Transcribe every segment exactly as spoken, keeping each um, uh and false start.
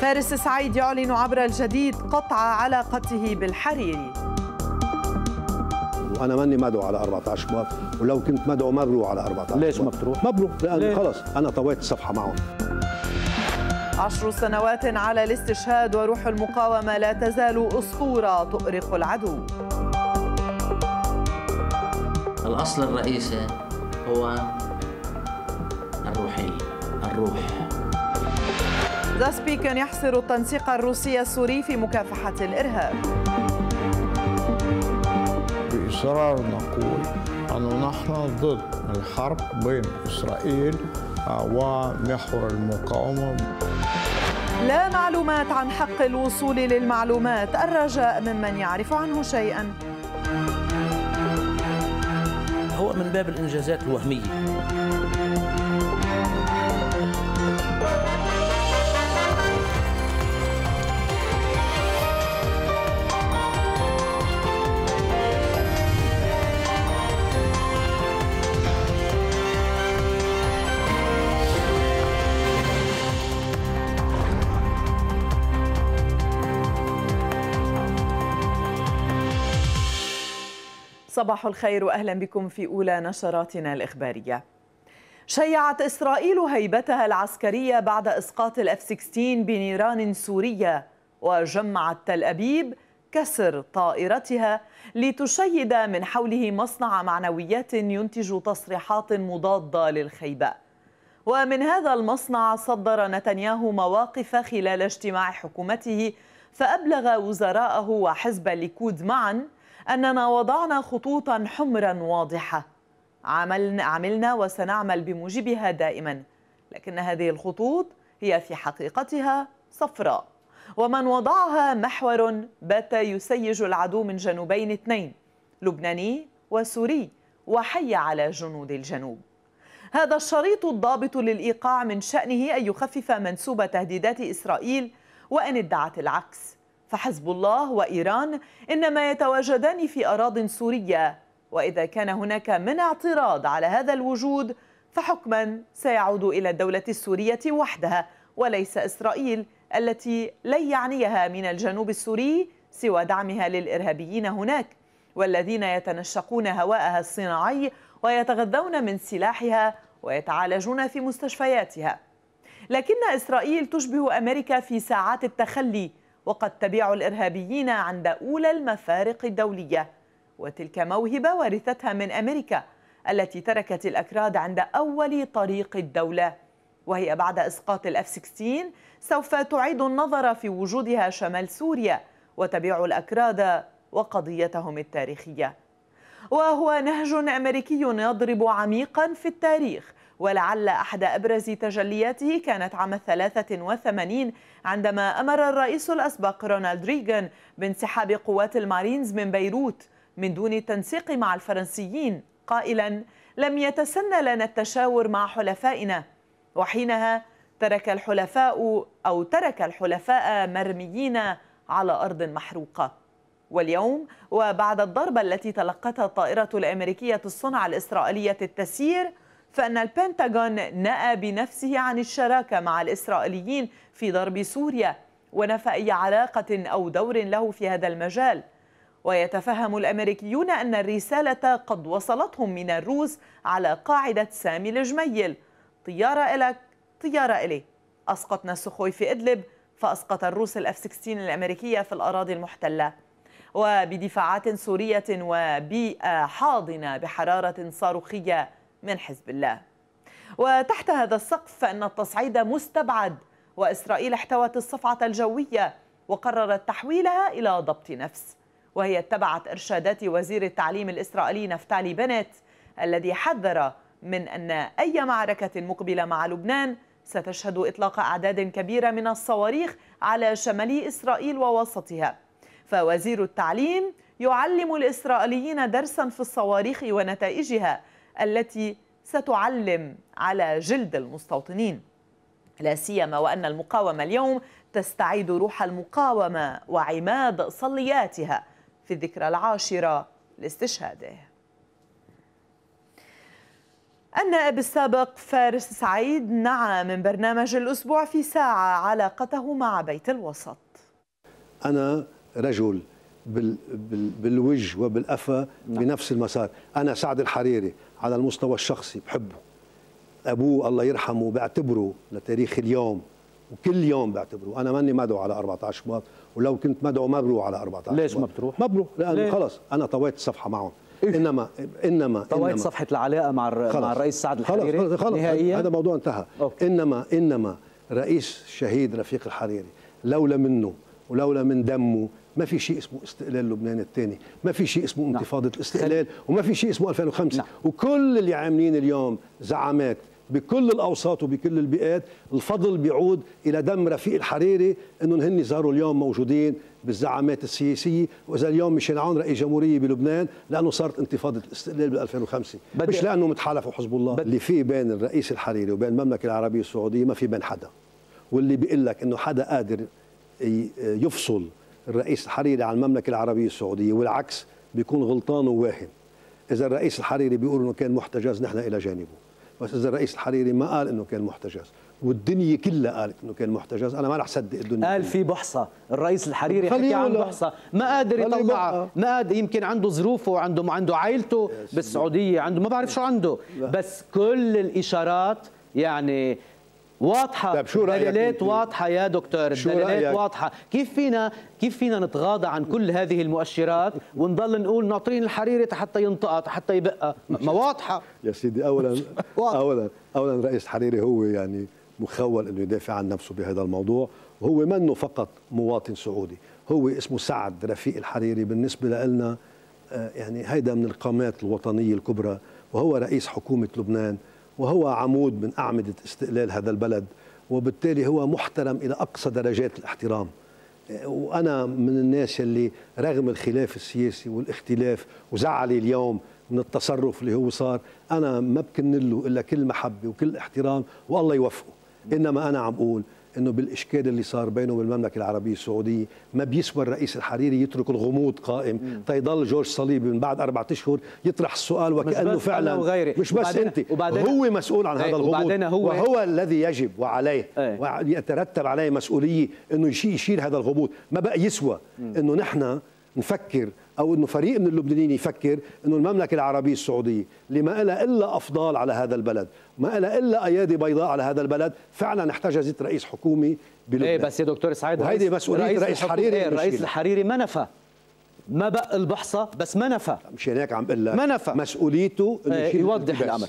فارس سعيد يعلن عبر الجديد قطع علاقته بالحريري. وانا ماني مدعو على أربعة عشر موافق، ولو كنت مدعو ما بروح على أربعة عشر. ليش ما بتروح؟ ما بروح لأن خلص انا طويت الصفحه معهم. عشر سنوات على الاستشهاد وروح المقاومه لا تزال اسطوره تؤرق العدو. الاصل الرئيسي هو الروحيه، الروح. زاسبيكن يحصر التنسيق الروسي السوري في مكافحة الإرهاب. بإصرار نقول أن نحن ضد الحرب بين إسرائيل ومحور المقاومة. لا معلومات عن حق الوصول للمعلومات، الرجاء ممن يعرف عنه شيئا. هو من باب الإنجازات الوهمية. صباح الخير وأهلا بكم في أولى نشراتنا الإخبارية. شيعت إسرائيل هيبتها العسكرية بعد إسقاط الإف ستة عشر بنيران سورية، وجمعت تل أبيب كسر طائرتها لتشيد من حوله مصنع معنويات ينتج تصريحات مضادة للخيبة. ومن هذا المصنع صدر نتنياهو مواقف خلال اجتماع حكومته، فأبلغ وزراءه وحزب الليكود معا أننا وضعنا خطوطا حمرا واضحة، عملنا, عملنا وسنعمل بموجبها دائما، لكن هذه الخطوط هي في حقيقتها صفراء، ومن وضعها محور بات يسيج العدو من جنوبين اثنين، لبناني وسوري، وحي على جنود الجنوب. هذا الشريط الضابط للإيقاع من شأنه أن يخفف منسوب تهديدات إسرائيل، وإن ادعت العكس فحزب الله وإيران إنما يتواجدان في أراضٍ سورية، وإذا كان هناك من اعتراض على هذا الوجود فحكما سيعود إلى الدولة السورية وحدها، وليس إسرائيل التي لن يعنيها من الجنوب السوري سوى دعمها للإرهابيين هناك، والذين يتنشقون هواءها الصناعي ويتغذون من سلاحها ويتعالجون في مستشفياتها. لكن إسرائيل تشبه أمريكا في ساعات التخلي، وقد تبيع الإرهابيين عند أولى المفارق الدولية، وتلك موهبة ورثتها من أمريكا التي تركت الأكراد عند أول طريق الدولة، وهي بعد إسقاط الإف ستة عشر سوف تعيد النظر في وجودها شمال سوريا وتبيع الأكراد وقضيتهم التاريخية. وهو نهج أمريكي يضرب عميقا في التاريخ، ولعل أحد أبرز تجلياته كانت عام ثلاثة وثمانين عندما أمر الرئيس الأسبق رونالد ريغان بانسحاب قوات المارينز من بيروت من دون التنسيق مع الفرنسيين، قائلا لم يتسنى لنا التشاور مع حلفائنا، وحينها ترك الحلفاء أو ترك الحلفاء مرميين على أرض محروقة. واليوم وبعد الضربة التي تلقتها الطائرة الأمريكية الصنع الإسرائيلية التسيير، فإن البنتاغون نأى بنفسه عن الشراكة مع الإسرائيليين في ضرب سوريا، ونفى أي علاقة أو دور له في هذا المجال. ويتفهم الأمريكيون أن الرسالة قد وصلتهم من الروس على قاعدة سامي الجميل: طيارة إلك طيارة إلي. أسقطنا السخوي في إدلب، فأسقط الروس الإف ستة عشر الأمريكية في الأراضي المحتلة، وبدفاعات سورية وبيئة حاضنة بحرارة صاروخية من حزب الله. وتحت هذا السقف فإن التصعيد مستبعد، وإسرائيل احتوت الصفعة الجوية وقررت تحويلها إلى ضبط نفس، وهي اتبعت إرشادات وزير التعليم الإسرائيلي نفتالي بنت الذي حذر من أن أي معركة مقبلة مع لبنان ستشهد إطلاق أعداد كبيرة من الصواريخ على شمال إسرائيل ووسطها. فوزير التعليم يعلم الإسرائيليين درسا في الصواريخ ونتائجها التي ستعلم على جلد المستوطنين، لا سيما وأن المقاومة اليوم تستعيد روح المقاومة وعماد صلياتها في الذكرى العاشرة لاستشهاده. النائب السابق فارس سعيد نعى من برنامج الأسبوع في ساعة علاقته مع بيت الوسط. أنا رجل بال بال بالوجه وبالأفا بنفس المسار. أنا سعد الحريري على المستوى الشخصي بحبه، أبوه الله يرحمه بعتبره لتاريخ اليوم وكل يوم بعتبره. أنا ماني مدعو على أربعة عشر شباط، ولو كنت مدعو ما بروح على أربعة عشر. ليش ما بتروح؟ ما بروح لأنه خلص أنا طويت الصفحة معهم. إيه؟ إنما إنما طويت صفحة العلاقة مع مع الرئيس سعد الحريري خلص خلص نهائيا. هذا موضوع انتهى. أوكي. إنما إنما رئيس الشهيد رفيق الحريري لولا منه ولولا من دمه ما في شيء اسمه استقلال لبنان الثاني، ما في شيء اسمه انتفاضة نعم. الاستقلال، وما في شيء اسمه ألفين وخمسة. نعم. وكل اللي عاملين اليوم زعامات بكل الأوساط وبكل البيئات، الفضل بيعود إلى دم رفيق الحريري إنهم هن صاروا اليوم موجودين بالزعامات السياسية، وإذا اليوم مشان عون رئيس جمهورية بلبنان لأنه صارت انتفاضة الاستقلال بال ألفين وخمسة، مش لأنه متحالفوا حزب الله. اللي في بين الرئيس الحريري وبين المملكة العربية السعودية ما في بين حدا، واللي بيقول لك إنه حدا قادر يفصل الرئيس الحريري عن المملكة العربية السعودية والعكس بيكون غلطان وواهم. إذا الرئيس الحريري بيقول إنه كان محتجز نحن إلى جانبه، بس إذا الرئيس الحريري ما قال إنه كان محتجز والدنيا كلها قالت إنه كان محتجز، أنا ما رح صدق الدنيا. قال في بحصة، الرئيس الحريري حكى عن بحصة ما قادر يطلعها، ما قادر، يمكن عنده ظروفه وعنده عنده عائلته بالسعودية، عنده ما بعرف شو عنده، بس كل الإشارات يعني واضحة، الدلالات واضحة يا دكتور، الدلالات واضحة. كيف فينا كيف فينا نتغاضى عن كل هذه المؤشرات ونضل نقول ناطرين الحريري حتى ينطقها حتى يبقى؟ ما واضحة يا سيدي. أولا أولا أولا الرئيس الحريري هو يعني مخول انه يدافع عن نفسه بهذا الموضوع، وهو منه فقط مواطن سعودي، هو اسمه سعد رفيق الحريري. بالنسبة لنا يعني هيدا من القامات الوطنية الكبرى، وهو رئيس حكومة لبنان، وهو عمود من أعمدة استقلال هذا البلد، وبالتالي هو محترم إلى أقصى درجات الاحترام. وأنا من الناس اللي رغم الخلاف السياسي والاختلاف وزعلي اليوم من التصرف اللي هو صار، أنا ما بكن له إلا كل محبة وكل احترام والله يوفقه. إنما أنا عم بقول إنه بالإشكال اللي صار بينه وبين المملكة العربية السعودية ما بيسوى الرئيس الحريري يترك الغموض قائم تيضل جورج صليبي من بعد أربعة أشهر يطرح السؤال وكأنه فعلا مش بس أنت، هو مسؤول عن هذا الغموض، هو وهو الذي يجب وعليه ويترتب عليه مسؤولية إنه يشيل هذا الغموض. ما بقى يسوى إنه نحن نفكر أو إنه فريق من اللبنانيين يفكر إنه المملكة العربية السعودية اللي ما لها إلا أفضال على هذا البلد، ما لها إلا أيادي بيضاء على هذا البلد، فعلا احتجزت رئيس حكومي بلبنان. إيه بس يا دكتور سعيد، وهيدي مسؤولية رئيس الحريري. الرئيس الحريري ما نفى، ما بقى البحصة بس ما نفى، مشان هيك عم بقول لك ما نفى، مسؤوليته إنه إيه يوضح الأمر.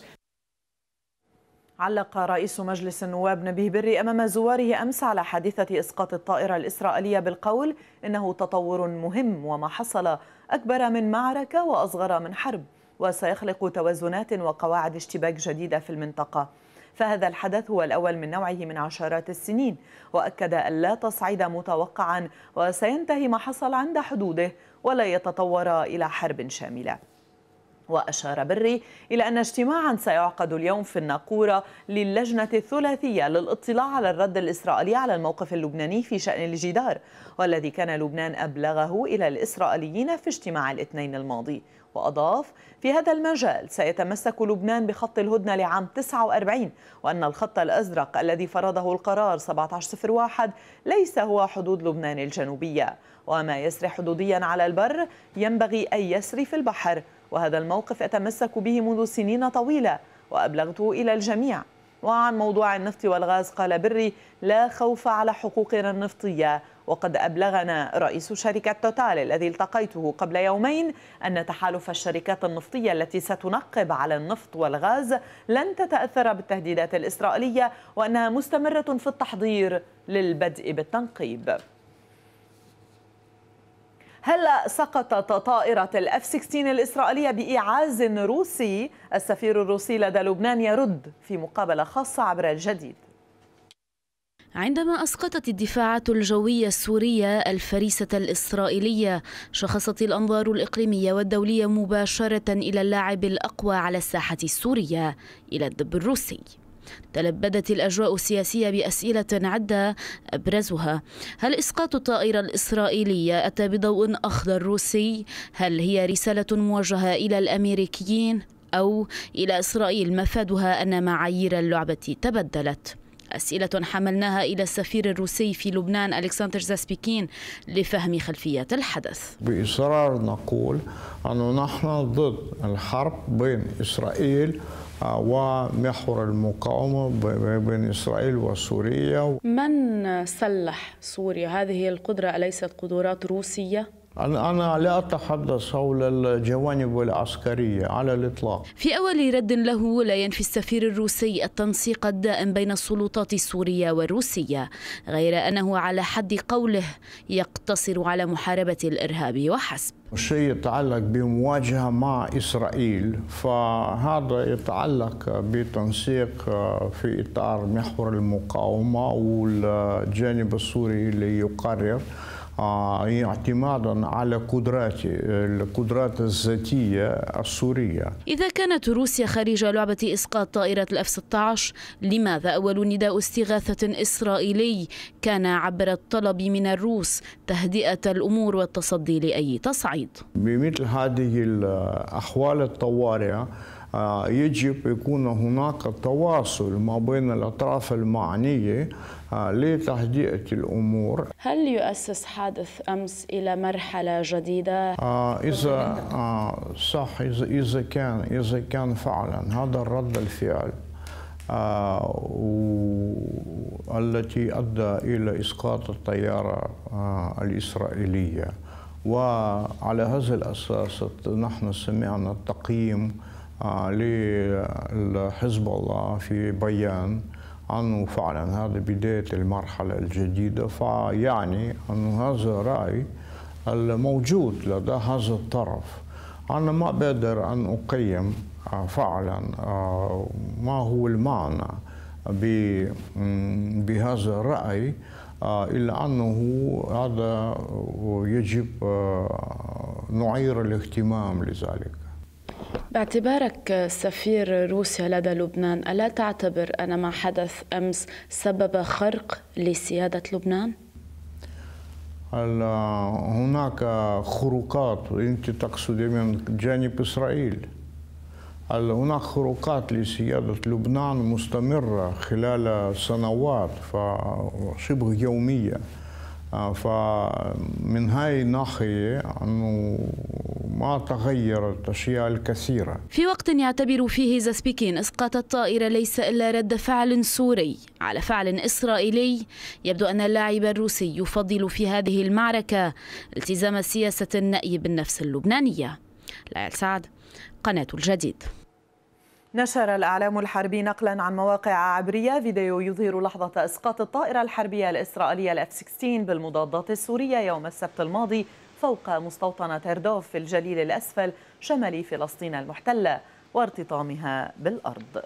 علق رئيس مجلس النواب نبيه بري أمام زواره أمس على حادثة إسقاط الطائرة الإسرائيلية بالقول إنه تطور مهم وما حصل أكبر من معركة وأصغر من حرب، وسيخلق توازنات وقواعد اشتباك جديدة في المنطقة. فهذا الحدث هو الأول من نوعه من عشرات السنين، وأكد أن لا تصعيد متوقعا وسينتهي ما حصل عند حدوده ولا يتطور إلى حرب شاملة. وأشار بري إلى أن اجتماعا سيعقد اليوم في الناقورة للجنة الثلاثية للاطلاع على الرد الإسرائيلي على الموقف اللبناني في شأن الجدار، والذي كان لبنان أبلغه إلى الإسرائيليين في اجتماع الاثنين الماضي. وأضاف: في هذا المجال سيتمسك لبنان بخط الهدنة لعام تسعة وأربعين، وأن الخط الأزرق الذي فرضه القرار سبعة عشر صفر واحد ليس هو حدود لبنان الجنوبية، وما يسري حدوديا على البر ينبغي أن يسري في البحر، وهذا الموقف أتمسك به منذ سنين طويلة وأبلغته إلى الجميع. وعن موضوع النفط والغاز قال بري: لا خوف على حقوقنا النفطية، وقد أبلغنا رئيس شركة توتال الذي التقيته قبل يومين أن تحالف الشركات النفطية التي ستنقب على النفط والغاز لن تتأثر بالتهديدات الإسرائيلية، وأنها مستمرة في التحضير للبدء بالتنقيب. هل سقطت طائرة الإف ستة عشر الإسرائيلية بإيعاز روسي؟ السفير الروسي لدى لبنان يرد في مقابلة خاصة عبر الجديد. عندما أسقطت الدفاعات الجوية السورية الفريسة الإسرائيلية، شخصت الأنظار الإقليمية والدولية مباشرة إلى اللاعب الأقوى على الساحة السورية، إلى الدب الروسي. تلبدت الأجواء السياسية بأسئلة عدة أبرزها: هل إسقاط الطائرة الإسرائيلية أتى بضوء أخضر روسي؟ هل هي رسالة موجهة إلى الأمريكيين؟ أو إلى إسرائيل مفادها أن معايير اللعبة تبدلت؟ أسئلة حملناها إلى السفير الروسي في لبنان ألكسندر زاسبيكين لفهم خلفيات الحدث. بإصرار نقول أنه نحن ضد الحرب بين إسرائيل ومحور المقاومة بين إسرائيل وسوريا. من سلح سوريا؟ هذه القدرة أليست قدرات روسية؟ أنا لا أتحدث حول الجوانب العسكرية على الإطلاق. في أول رد له لا ينفي السفير الروسي التنسيق الدائم بين السلطات السورية والروسية، غير أنه على حد قوله يقتصر على محاربة الإرهاب وحسب. الشيء يتعلق بمواجهة مع إسرائيل، فهذا يتعلق بتنسيق في إطار محور المقاومة، والجانب السوري اللي يقرر اعتمادا على قدرات القدرات الذاتية السورية. إذا كانت روسيا خارج لعبة إسقاط طائرة الإف ستة عشر، لماذا أول نداء استغاثة إسرائيلي كان عبر الطلب من الروس تهدئة الأمور والتصدي لأي تصعيد؟ بمثل هذه الأحوال الطوارئ يجب يكون هناك تواصل ما بين الأطراف المعنية لتهدئة الأمور. هل يؤسس حادث أمس إلى مرحلة جديدة؟ آه إذا آه صح إذا إذا كان إذا كان فعلا هذا الرد الفعل آه التي أدى إلى إسقاط الطيارة آه الإسرائيلية، وعلى هذا الأساس نحن سمعنا التقييم آه لحزب الله في بيان أنه فعلا هذا بداية المرحلة الجديدة، فيعني أنه هذا رأي الموجود لدى هذا الطرف. أنا ما بقدر أن أقيم فعلا ما هو المعنى بهذا الرأي، إلا أنه هذا يجب نعير الاهتمام لذلك. باعتبارك سفير روسيا لدى لبنان، ألا تعتبر أن ما حدث أمس سبب خرق لسيادة لبنان؟ هناك خروقات، أنت تقصد من جانب إسرائيل. هناك خروقات لسيادة لبنان مستمرة خلال سنوات شبه يومية، فمن هاي الناحية أنه ما تغيرت أشياء الكثيرة. في وقت يعتبر فيه زاسبيكين إسقاط الطائرة ليس إلا رد فعل سوري على فعل إسرائيلي، يبدو أن اللاعب الروسي يفضل في هذه المعركة التزام سياسة النأي بالنفس اللبنانية. ليال سعد، قناة الجديد. نشر الإعلام الحربي نقلا عن مواقع عبرية فيديو يظهر لحظة إسقاط الطائرة الحربية الإسرائيلية الإف ستة عشر بالمضادات السورية يوم السبت الماضي فوق مستوطنة تردوف في الجليل الأسفل شمال فلسطين المحتلة وارتطامها بالأرض.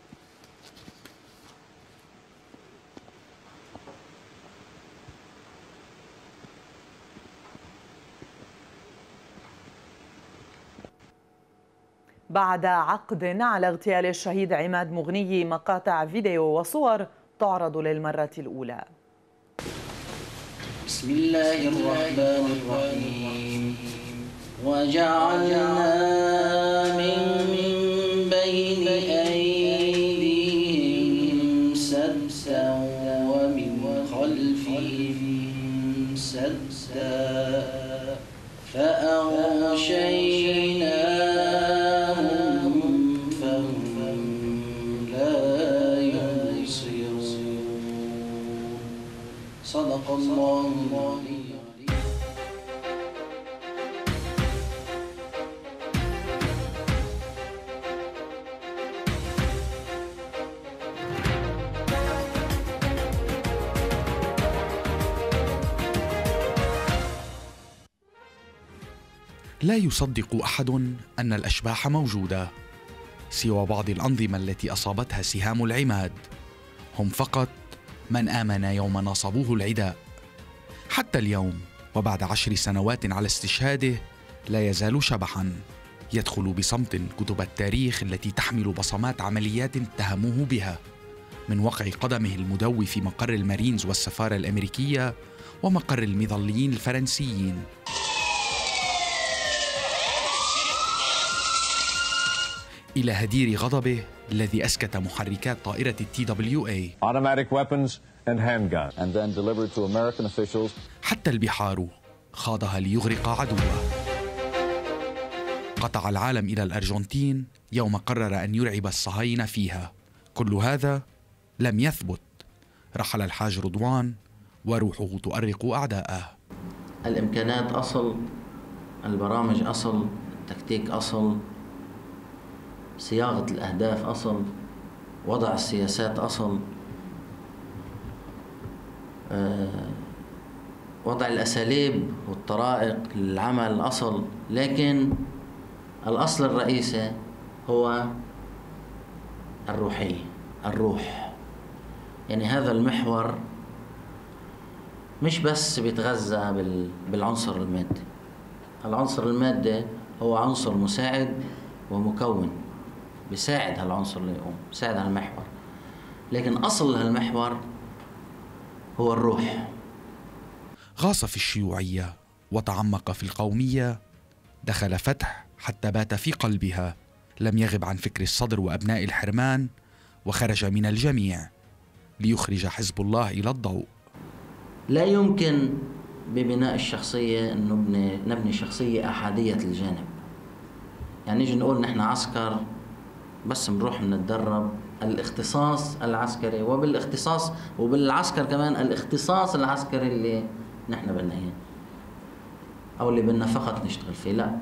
بعد عقد على اغتيال الشهيد عماد مغني، مقاطع فيديو وصور تعرض للمرة الأولى. بسم الله الرحمن الرحيم. وجعلنا من بين أيديهم سدا ومن خلفهم سدا فأغشيناهم فهم لا يبصرون. صدق الله العظيم. لا يصدق أحد أن الأشباح موجودة سوى بعض الأنظمة التي أصابتها سهام العماد. هم فقط من آمن يوم نصبوه العداء. حتى اليوم وبعد عشر سنوات على استشهاده لا يزال شبحاً يدخل بصمت كتب التاريخ التي تحمل بصمات عمليات اتهموه بها، من وقع قدمه المدوي في مقر المارينز والسفارة الأمريكية ومقر المظليين إلى هدير غضبه الذي أسكت محركات طائرة التي دبليو إيه. Automatic weapons and handguns. And then delivered to American officials. حتى البحار خاضها ليغرق عدوه. قطع العالم إلى الأرجنتين يوم قرر أن يرعب الصهاينة فيها. كل هذا لم يثبت. رحل الحاج رضوان وروحه تؤرق أعداءه. الإمكانات أصل، البرامج أصل، التكتيك أصل، صياغة الأهداف أصل، وضع السياسات أصل، أه وضع الأساليب والطرائق للعمل أصل، لكن الأصل الرئيسي هو الروحية، الروح. يعني هذا المحور مش بس بيتغذى بالعنصر المادي. العنصر المادي هو عنصر مساعد ومكون بيساعد هالعنصر اللي يقوم، بيساعد هالمحور، لكن أصل هالمحور هو الروح. غاص في الشيوعية وتعمق في القومية، دخل فتح حتى بات في قلبها، لم يغب عن فكر الصدر وأبناء الحرمان، وخرج من الجميع ليخرج حزب الله إلى الضوء. لا يمكن ببناء الشخصية أن نبني, نبني شخصية أحادية الجانب. يعني نيجي نقول نحن عسكر بس بنروح نتدرب الاختصاص العسكري، وبالاختصاص وبالعسكر كمان الاختصاص العسكري اللي نحن بدنا اياه او اللي بدنا فقط نشتغل فيه. لا،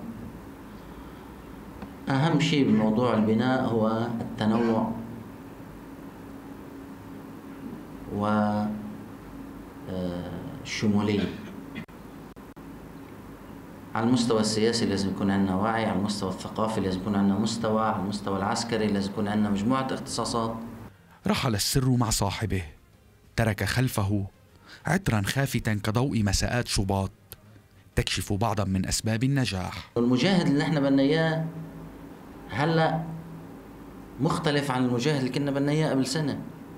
اهم شيء بموضوع البناء هو التنوع والشمولية. على المستوى السياسي لازم يكون عندنا وعي، على المستوى الثقافي لازم يكون عندنا مستوى، على المستوى العسكري لازم يكون عندنا مجموعة اختصاصات. رحل السر مع صاحبه، ترك خلفه عطرا خافتا كضوء مساءات شباط تكشف بعضا من أسباب النجاح. المجاهد اللي نحن بدنا إياه هلأ مختلف عن المجاهد اللي كنا بدنا إياه قبل سنة.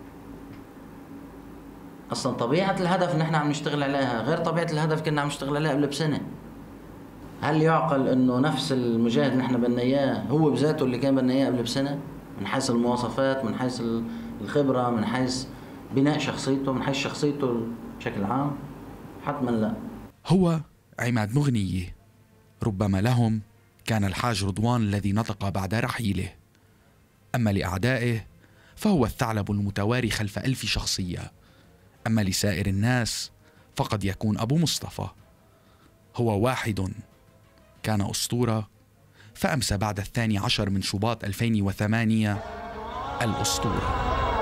أصلا طبيعة الهدف اللي نحن عم نشتغل عليها غير طبيعة الهدف كنا عم نشتغل عليها قبل بسنة. هل يعقل إنه نفس المجاهد اللي نحن بدنا إياه هو بذاته اللي كان بدنا إياه قبل بسنة؟ من حيث المواصفات، من حيث الخبرة، من حيث بناء شخصيته، من حيث شخصيته بشكل عام؟ حتما لا. هو عماد مغنية، ربما لهم كان الحاج رضوان الذي نطق بعد رحيله. أما لأعدائه فهو الثعلب المتواري خلف ألف شخصية. أما لسائر الناس فقد يكون أبو مصطفى. هو واحد كان أسطورة، فأمسى بعد الثاني عشر من شباط ألفين وثمانية الأسطورة.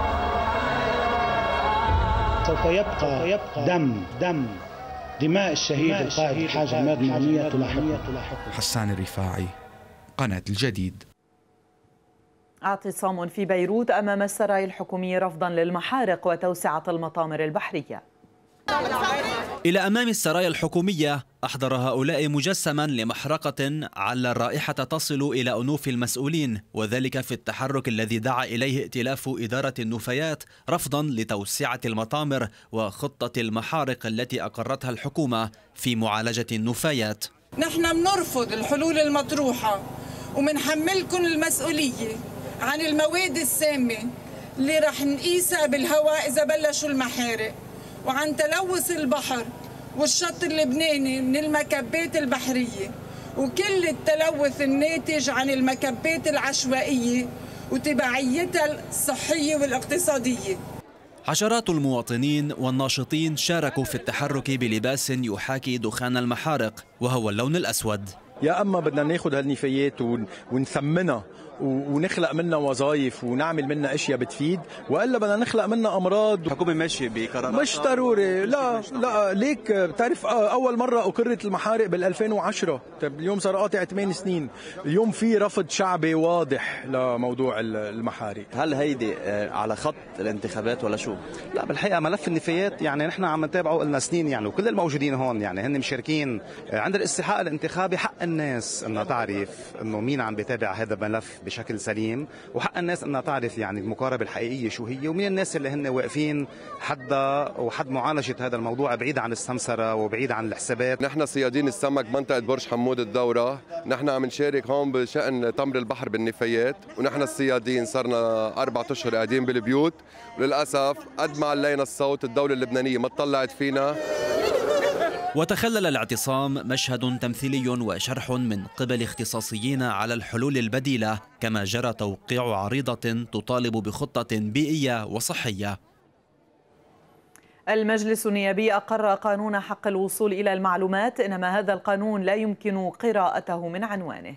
سوف يبقى, يبقى دم دم دماء الشهيد القائد الحاج عماد مغنية تلاحقه. حسان الرفاعي، قناة الجديد. اعتصام في بيروت أمام السرايا الحكومية رفضا للمحارق وتوسعة المطامر البحرية. إلى أمام السرايا الحكومية أحضر هؤلاء مجسما لمحرقة على الرائحة تصل إلى أنوف المسؤولين، وذلك في التحرك الذي دعا إليه ائتلاف إدارة النفايات رفضا لتوسعة المطامر وخطة المحارق التي أقرتها الحكومة في معالجة النفايات. نحن بنرفض الحلول المطروحة ومنحملكم المسؤولية عن المواد السامة اللي رح نقيسها بالهواء إذا بلشوا المحارق، وعن تلوث البحر والشط اللبناني من المكبات البحرية، وكل التلوث الناتج عن المكبات العشوائية وتبعيتها الصحية والاقتصادية. عشرات المواطنين والناشطين شاركوا في التحرك بلباس يحاكي دخان المحارق وهو اللون الأسود. يا أما بدنا ناخذ هالنفايات ونثمنها ونخلق منها وظائف ونعمل منها اشياء بتفيد، والا بدنا نخلق منها امراض. الحكومه ماشيه بقرارات مش ضروري. لا لا ليك بتعرف اول مره اقرت المحارق بال ألفين وعشرة، طيب اليوم صار قاطع ثمان سنين، اليوم في رفض شعبي واضح لموضوع المحارق. هل هيدي على خط الانتخابات ولا شو؟ لا بالحقيقه ملف النفايات يعني نحن عم نتابعه لنا سنين يعني، وكل الموجودين هون يعني هن مشاركين عند الاستحقاق الانتخابي. حق الناس انها تعرف انه مين عم بيتابع هذا الملف بشكل سليم، وحق الناس انها تعرف يعني المقاربه الحقيقيه شو هي، ومين الناس اللي هن واقفين حدا وحد معالجه هذا الموضوع بعيد عن السمسره وبعيد عن الحسابات. نحن صيادين السمك منطقه برج حمود الدوره، نحن عم نشارك هون بشان تمر البحر بالنفايات، ونحن الصيادين صرنا اربع اشهر قاعدين بالبيوت، وللاسف قد ما علينا الصوت الدوله اللبنانيه ما طلعت فينا. وتخلل الاعتصام مشهد تمثيلي وشرح من قبل اختصاصيين على الحلول البديلة، كما جرى توقيع عريضة تطالب بخطة بيئية وصحية. المجلس النيابي أقر قانون حق الوصول إلى المعلومات، إنما هذا القانون لا يمكن قراءته من عنوانه.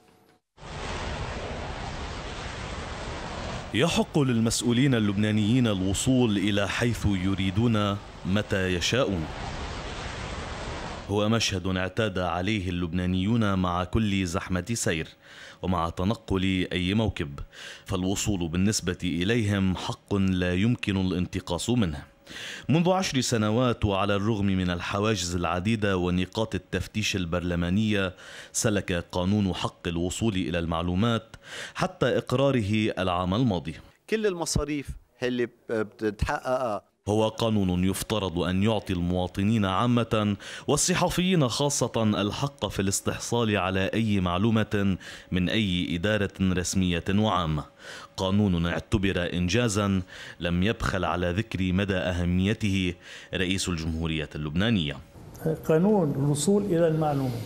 يحق للمسؤولين اللبنانيين الوصول إلى حيث يريدون متى يشاءون. هو مشهد اعتاد عليه اللبنانيون مع كل زحمة سير ومع تنقل أي موكب، فالوصول بالنسبة إليهم حق لا يمكن الانتقاص منه. منذ عشر سنوات وعلى الرغم من الحواجز العديدة ونقاط التفتيش البرلمانية، سلك قانون حق الوصول إلى المعلومات حتى إقراره العام الماضي. كل المصاريف اللي بتتحقق هو قانون يفترض أن يعطي المواطنين عامة والصحفيين خاصة الحق في الاستحصال على أي معلومة من أي إدارة رسمية وعامة. قانون اعتبر إنجازا لم يبخل على ذكر مدى أهميته رئيس الجمهورية اللبنانية. قانون الوصول إلى المعلومة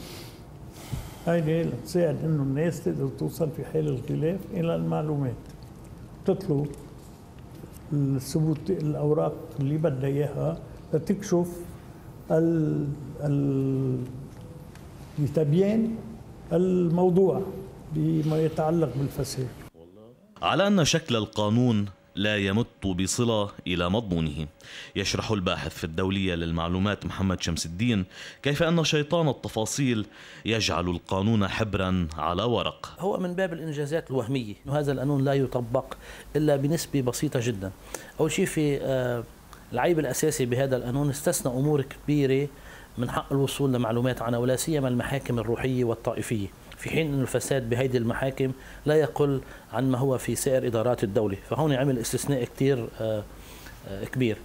هيدي تساعد إنه الناس تقدر توصل في حال الخلاف إلى المعلومات، تطلب الثبوت الأوراق اللي بدها إياها لتكشف ال ال لتبيين الموضوع بما يتعلق بالفساد. على أن شكل القانون لا يمت بصلة إلى مضمونه، يشرح الباحث في الدولية للمعلومات محمد شمس الدين كيف أن شيطان التفاصيل يجعل القانون حبرا على ورق. هو من باب الإنجازات الوهمية، وهذا القانون لا يطبق إلا بنسبة بسيطة جدا. أول شيء في العيب الأساسي بهذا القانون استثنى أمور كبيرة من حق الوصول لمعلومات عنها، ولا سيما المحاكم الروحية والطائفية، في حين أن الفساد بهيدي المحاكم لا يقل عن ما هو في سائر إدارات الدولة. فهون عمل استثناء كتير كبير،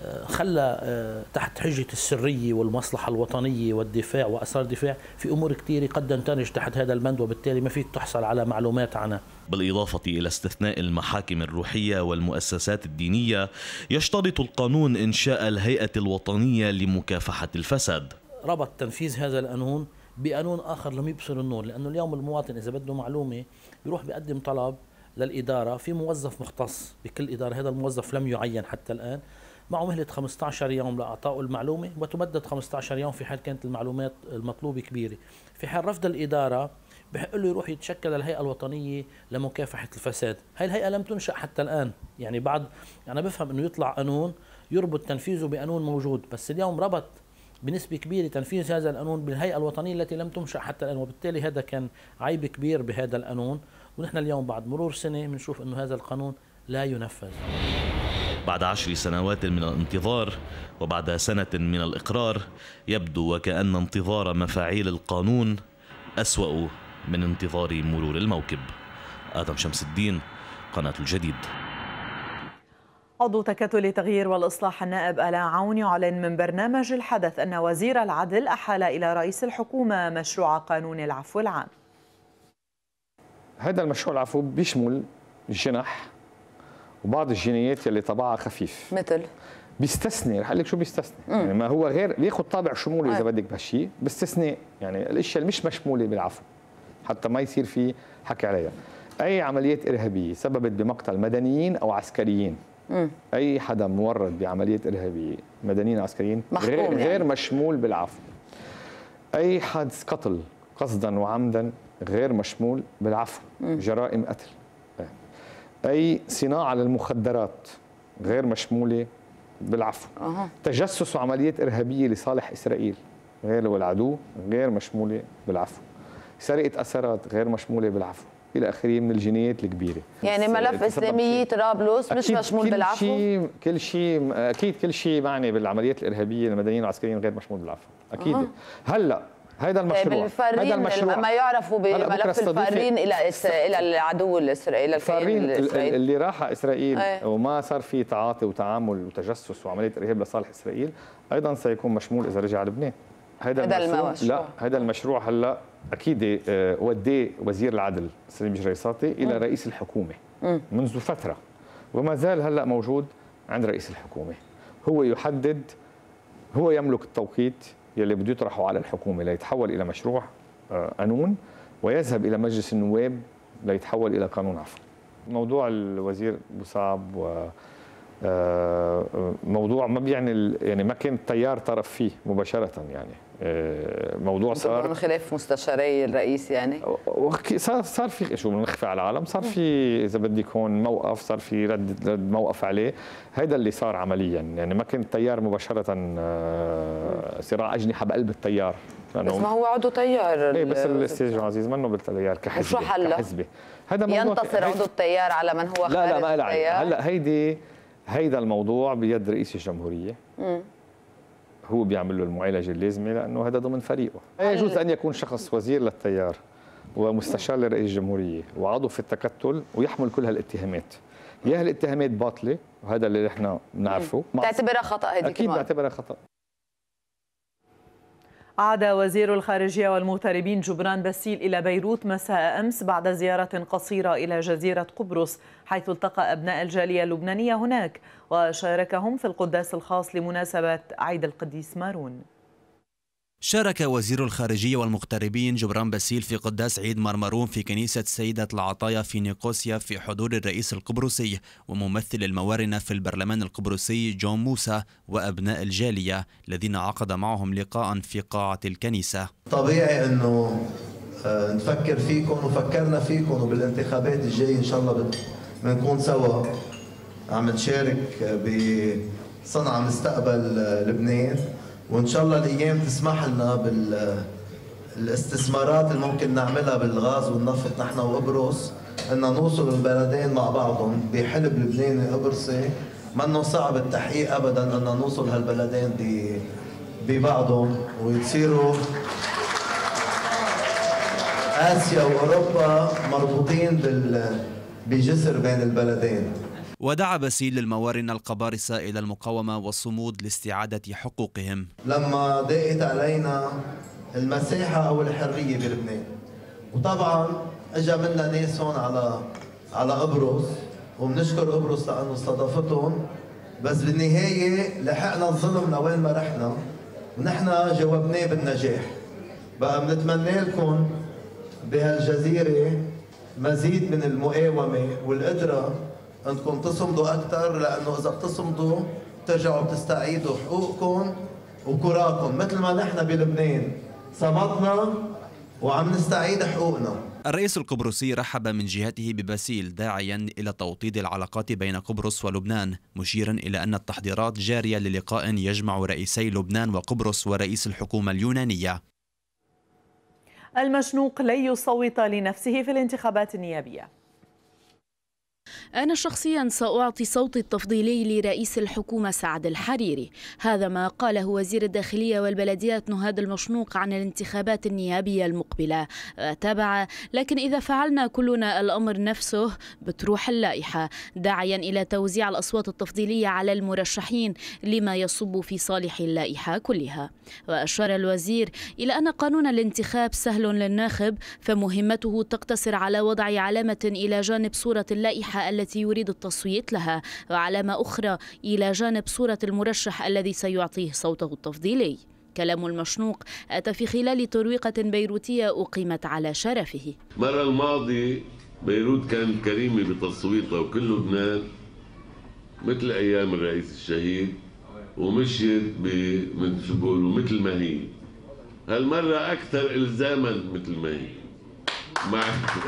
خلى تحت حجة السرية والمصلحة الوطنية والدفاع وأسرار الدفاع في أمور كتير قد تندرج تحت هذا البند، وبالتالي ما فيك تحصل على معلومات عنها. بالإضافة إلى استثناء المحاكم الروحية والمؤسسات الدينية، يشترط القانون إنشاء الهيئة الوطنية لمكافحة الفساد. ربط تنفيذ هذا القانون بقانون آخر لم يبصر النور، لأنه اليوم المواطن إذا بده معلومة بيروح بيقدم طلب للإدارة، في موظف مختص بكل إدارة، هذا الموظف لم يعين حتى الآن، معه مهلة خمسة عشر يوم لإعطائه المعلومة، وتمدد خمسة عشر يوم في حال كانت المعلومات المطلوبة كبيرة. في حال رفض الإدارة بحق له يروح يتشكل الهيئة الوطنية لمكافحة الفساد. هاي الهيئة لم تنشأ حتى الآن، يعني بعد أنا بفهم إنه يطلع قانون يربط تنفيذه بقانون موجود، بس اليوم ربط بنسبة كبيرة تنفيذ هذا القانون بالهيئة الوطنية التي لم تنشأ حتى الآن، وبالتالي هذا كان عيب كبير بهذا القانون. ونحن اليوم بعد مرور سنة بنشوف إنه هذا القانون لا ينفذ. بعد عشر سنوات من الانتظار وبعد سنة من الإقرار، يبدو وكأن انتظار مفاعيل القانون أسوأ من انتظار مرور الموكب. آدم شمس الدين، قناة الجديد. عضو تكتل تغيير والإصلاح النائب آلاء عون يعلن من برنامج الحدث أن وزير العدل أحال إلى رئيس الحكومة مشروع قانون العفو العام. هذا المشروع العفو بيشمل الجنح وبعض الجنايات اللي طبعها خفيف، مثل بيستثني. رح اقول لك شو بيستثني، يعني ما هو غير بياخذ طابع شمولي اذا بدك بهالشيء، باستثناء يعني الاشياء اللي مش مشموله بالعفو حتى ما يصير في حكي عليها. اي عمليات ارهابيه سببت بمقتل مدنيين او عسكريين، مم. اي حدا مورد بعمليات ارهابيه مدنيين او عسكريين غير, يعني. غير مشمول بالعفو. اي حادث قتل قصدا وعمدا غير مشمول بالعفو، مم. جرائم قتل. اي صناعه للمخدرات غير مشموله بالعفو. أه. تجسس وعمليات ارهابيه لصالح اسرائيل غير والعدو غير مشموله بالعفو. سرقه اثارات غير مشموله بالعفو، الى اخره من الجنايات الكبيره. يعني ملف اسلاميه طرابلس مش مشمول بالعفو؟ شيء كل شيء اكيد كل شيء معني بالعمليات الارهابيه المدنيين والعسكريين غير مشمول بالعفو، اكيد. أه. هلا هذا المشروع. الفارين هذا المشروع ما يعرفوا بملف الفارين الى الى العدو الاسرائيلي، الفارين اللي راح اسرائيل أيه. وما صار في تعاطي وتعامل وتجسس وعمليه ارهاب لصالح اسرائيل، ايضا سيكون مشمول اذا رجع لبنان. هذا المشروع لا هذا المشروع هلا اكيد وديه وزير العدل سليم جريصاتي الى رئيس الحكومه منذ فتره، وما زال هلا موجود عند رئيس الحكومه. هو يحدد، هو يملك التوقيت يلي بده يطرحه على الحكومه ليتحول الى مشروع قانون ويذهب الى مجلس النواب ليتحول الى قانون عفو. موضوع الوزير بوصعب و موضوع ما بيعني يعني ما كان التيار طرف فيه مباشره، يعني موضوع صار من خلاف مستشاري الرئيس، يعني صار صار في شو بنخفي على العالم، صار في اذا بدك هون موقف، صار في رد رد موقف عليه. هذا اللي صار عمليا، يعني ما كان التيار مباشره صراع اجنحه بقلب التيار، بس ما هو عضو تيار. ايه بس الاستاذ عزيز منه بالتيار كحزب. شو حله؟ كحزبي هذا موضوع ينتصر عضو التيار على من هو خارج لا لا ما التيار. هلا هيدي هيدا الموضوع بيد رئيس الجمهوريه. مم. هو بيعمل له المعالجه اللازمه لانه هذا ضمن فريقه. لا يجوز ان يكون شخص وزير للتيار ومستشار لرئيس الجمهوريه وعضو في التكتل ويحمل كل هالاتهامات. يا هالاتهامات باطله وهذا اللي نحن بنعرفه. بتعتبرها خطا هذه؟ اكيد بعتبرها خطا. عاد وزير الخارجية والمغتربين جبران باسيل إلى بيروت مساء أمس بعد زيارة قصيرة إلى جزيرة قبرص، حيث التقى أبناء الجالية اللبنانية هناك وشاركهم في القداس الخاص لمناسبة عيد القديس مارون. شارك وزير الخارجية والمغتربين جبران باسيل في قداس عيد مارمارون في كنيسة سيدة العطايا في نيقوسيا في حضور الرئيس القبرصي وممثل الموارنة في البرلمان القبرصي جون موسى وأبناء الجالية الذين عقد معهم لقاء في قاعة الكنيسة. طبيعي أنه نفكر فيكم وفكرنا فيكم وبالانتخابات الجاية إن شاء الله بنكون سوا عم نشارك بصنع مستقبل لبنان، وإن شاء الله الأيام تسمح لنا بالاستثمارات اللي ممكن نعملها بالغاز والنفط نحن وقبرص، إن نوصل البلدين مع بعضهم بحلب لبناني قبرصي. منه صعب التحقيق أبدا أن نوصل هالبلدين ببعضهم ويصيروا آسيا وأوروبا مربوطين بجسر بين البلدين. ودعا باسيل للموارنة القبارصة إلى المقاومة والصمود لاستعادة حقوقهم. لما ضاقت علينا المساحة أو الحرية بلبنان، وطبعا اجى منا ناس هون على على قبرص، وبنشكر قبرص لأنه استضافتهم، بس بالنهاية لحقنا الظلم لوين ما رحنا ونحن جاوبناه بالنجاح. بقى بنتمنى لكم بهالجزيرة مزيد من المقاومة والقدرة انكم تصمدوا اكثر، لانه اذا بتصمدوا بترجعوا بتستعيدوا حقوقكم وكراكم مثل ما نحن بلبنان صمدنا وعم نستعيد حقوقنا. الرئيس القبرصي رحب من جهته بباسيل داعيا الى توطيد العلاقات بين قبرص ولبنان، مشيرا الى ان التحضيرات جاريه للقاء يجمع رئيسي لبنان وقبرص ورئيس الحكومه اليونانيه. المشنوق لن يصوت لنفسه في الانتخابات النيابيه. أنا شخصيا سأعطي صوتي التفضيلي لرئيس الحكومة سعد الحريري، هذا ما قاله وزير الداخلية والبلديات نهاد المشنوق عن الانتخابات النيابية المقبلة. تابع: لكن إذا فعلنا كلنا الأمر نفسه بتروح اللائحة، داعيا إلى توزيع الأصوات التفضيلية على المرشحين لما يصب في صالح اللائحة كلها. وأشار الوزير إلى أن قانون الانتخاب سهل للناخب، فمهمته تقتصر على وضع علامة إلى جانب صورة اللائحة التي يريد التصويت لها، وعلامة أخرى إلى جانب صورة المرشح الذي سيعطيه صوته التفضيلي. كلام المشنوق أتى في خلال ترويقة بيروتية أقيمت على شرفه. المرة الماضية بيروت كانت كريمة بتصويتها وكل لبنان مثل أيام الرئيس الشهيد، ومشيت مثل شو بيقولوا مثل ما هي. هالمرة أكثر إلزاما مثل ما هي. مع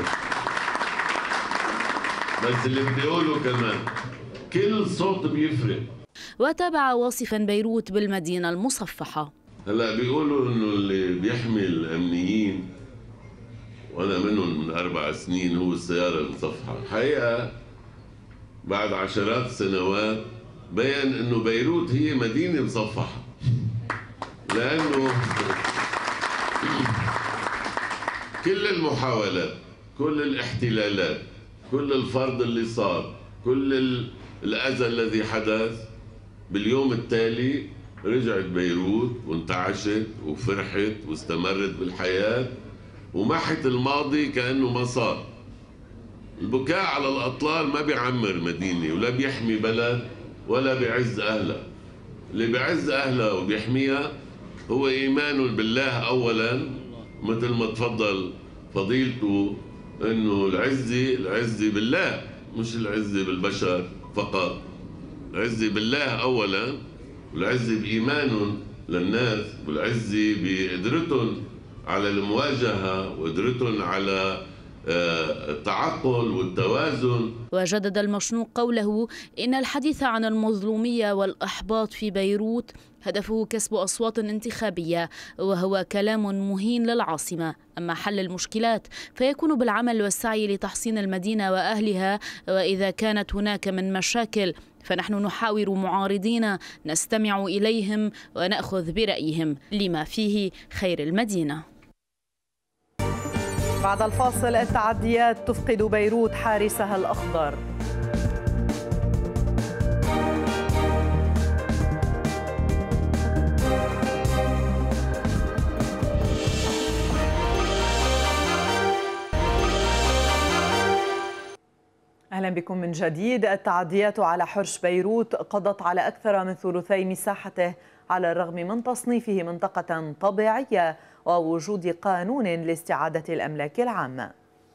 بس اللي بدي اقوله كمان كل صوت بيفرق. وتابع واصفا بيروت بالمدينة المصفحة. هلا بيقولوا انه اللي بيحمي الامنيين وانا منهم من اربع سنين هو السيارة المصفحة. حقيقة بعد عشرات السنوات بين انه بيروت هي مدينة مصفحة، لانه كل المحاولات، كل الاحتلالات، كل الفرض اللي صار، كل الأذى الذي حدث، باليوم التالي رجعت بيروت وانتعشت وفرحت واستمرت بالحياة ومحت الماضي كأنه ما صار. البكاء على الأطلال ما بيعمر مدينة ولا بيحمي بلد ولا بيعز أهلها. اللي بيعز أهلها وبيحميها هو إيمان بالله أولا، مثل ما تفضل فضيلته إنه العزة العزة بالله، مش العزة بالبشر فقط. العزة بالله أولا، والعزة بإيمانهم للناس، والعزة بقدرتهم على المواجهة وقدرتهم على التعقل والتوازن. وجدد المشنوق قوله إن الحديث عن المظلومية والإحباط في بيروت هدفه كسب أصوات انتخابية، وهو كلام مهين للعاصمة. أما حل المشكلات فيكون بالعمل والسعي لتحصين المدينة وأهلها، وإذا كانت هناك من مشاكل فنحن نحاور معارضينا، نستمع إليهم ونأخذ برأيهم لما فيه خير المدينة. بعد الفاصل، التعديات تفقد بيروت حارسها الأخضر. أهلا بكم من جديد. التعديات على حرش بيروت قضت على أكثر من ثلثي مساحته على الرغم من تصنيفه منطقة طبيعية ووجود قانون لاستعادة الأملاك العامة.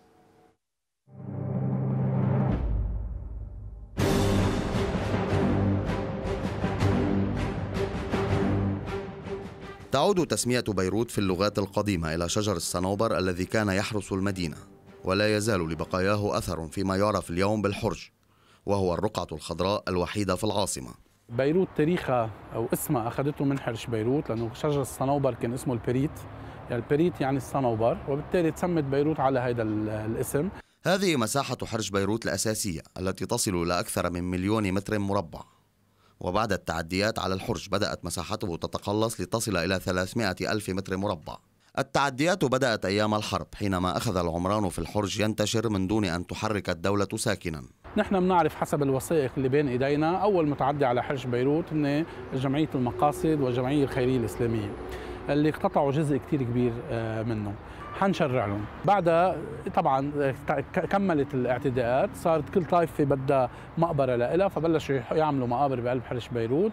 تعود تسمية بيروت في اللغات القديمة إلى شجر الصنوبر الذي كان يحرس المدينة، ولا يزال لبقاياه أثر فيما يعرف اليوم بالحرج، وهو الرقعة الخضراء الوحيدة في العاصمة. بيروت تاريخها أو اسمها أخذته من حرش بيروت، لأنه شجر الصنوبر كان اسمه البريت، يعني البريت يعني الصنوبر، وبالتالي تسمت بيروت على هذا الاسم. هذه مساحة حرش بيروت الأساسية التي تصل إلى أكثر من مليون متر مربع، وبعد التعديات على الحرش بدأت مساحته تتقلص لتصل إلى ثلاثمائة ألف متر مربع. التعديات بدأت أيام الحرب حينما أخذ العمران في الحرج ينتشر من دون أن تحرك الدولة ساكنا. نحن بنعرف حسب الوثائق اللي بين إيدينا أول متعدي على حرج بيروت هن جمعية المقاصد والجمعية الخيرية الإسلامية اللي اقتطعوا جزء كتير كبير منه. حنشرع لهم. بعدها طبعا كملت الاعتداءات، صارت كل طائفه بدها مقبره لها، فبلشوا يعملوا مقابر بقلب حرش بيروت.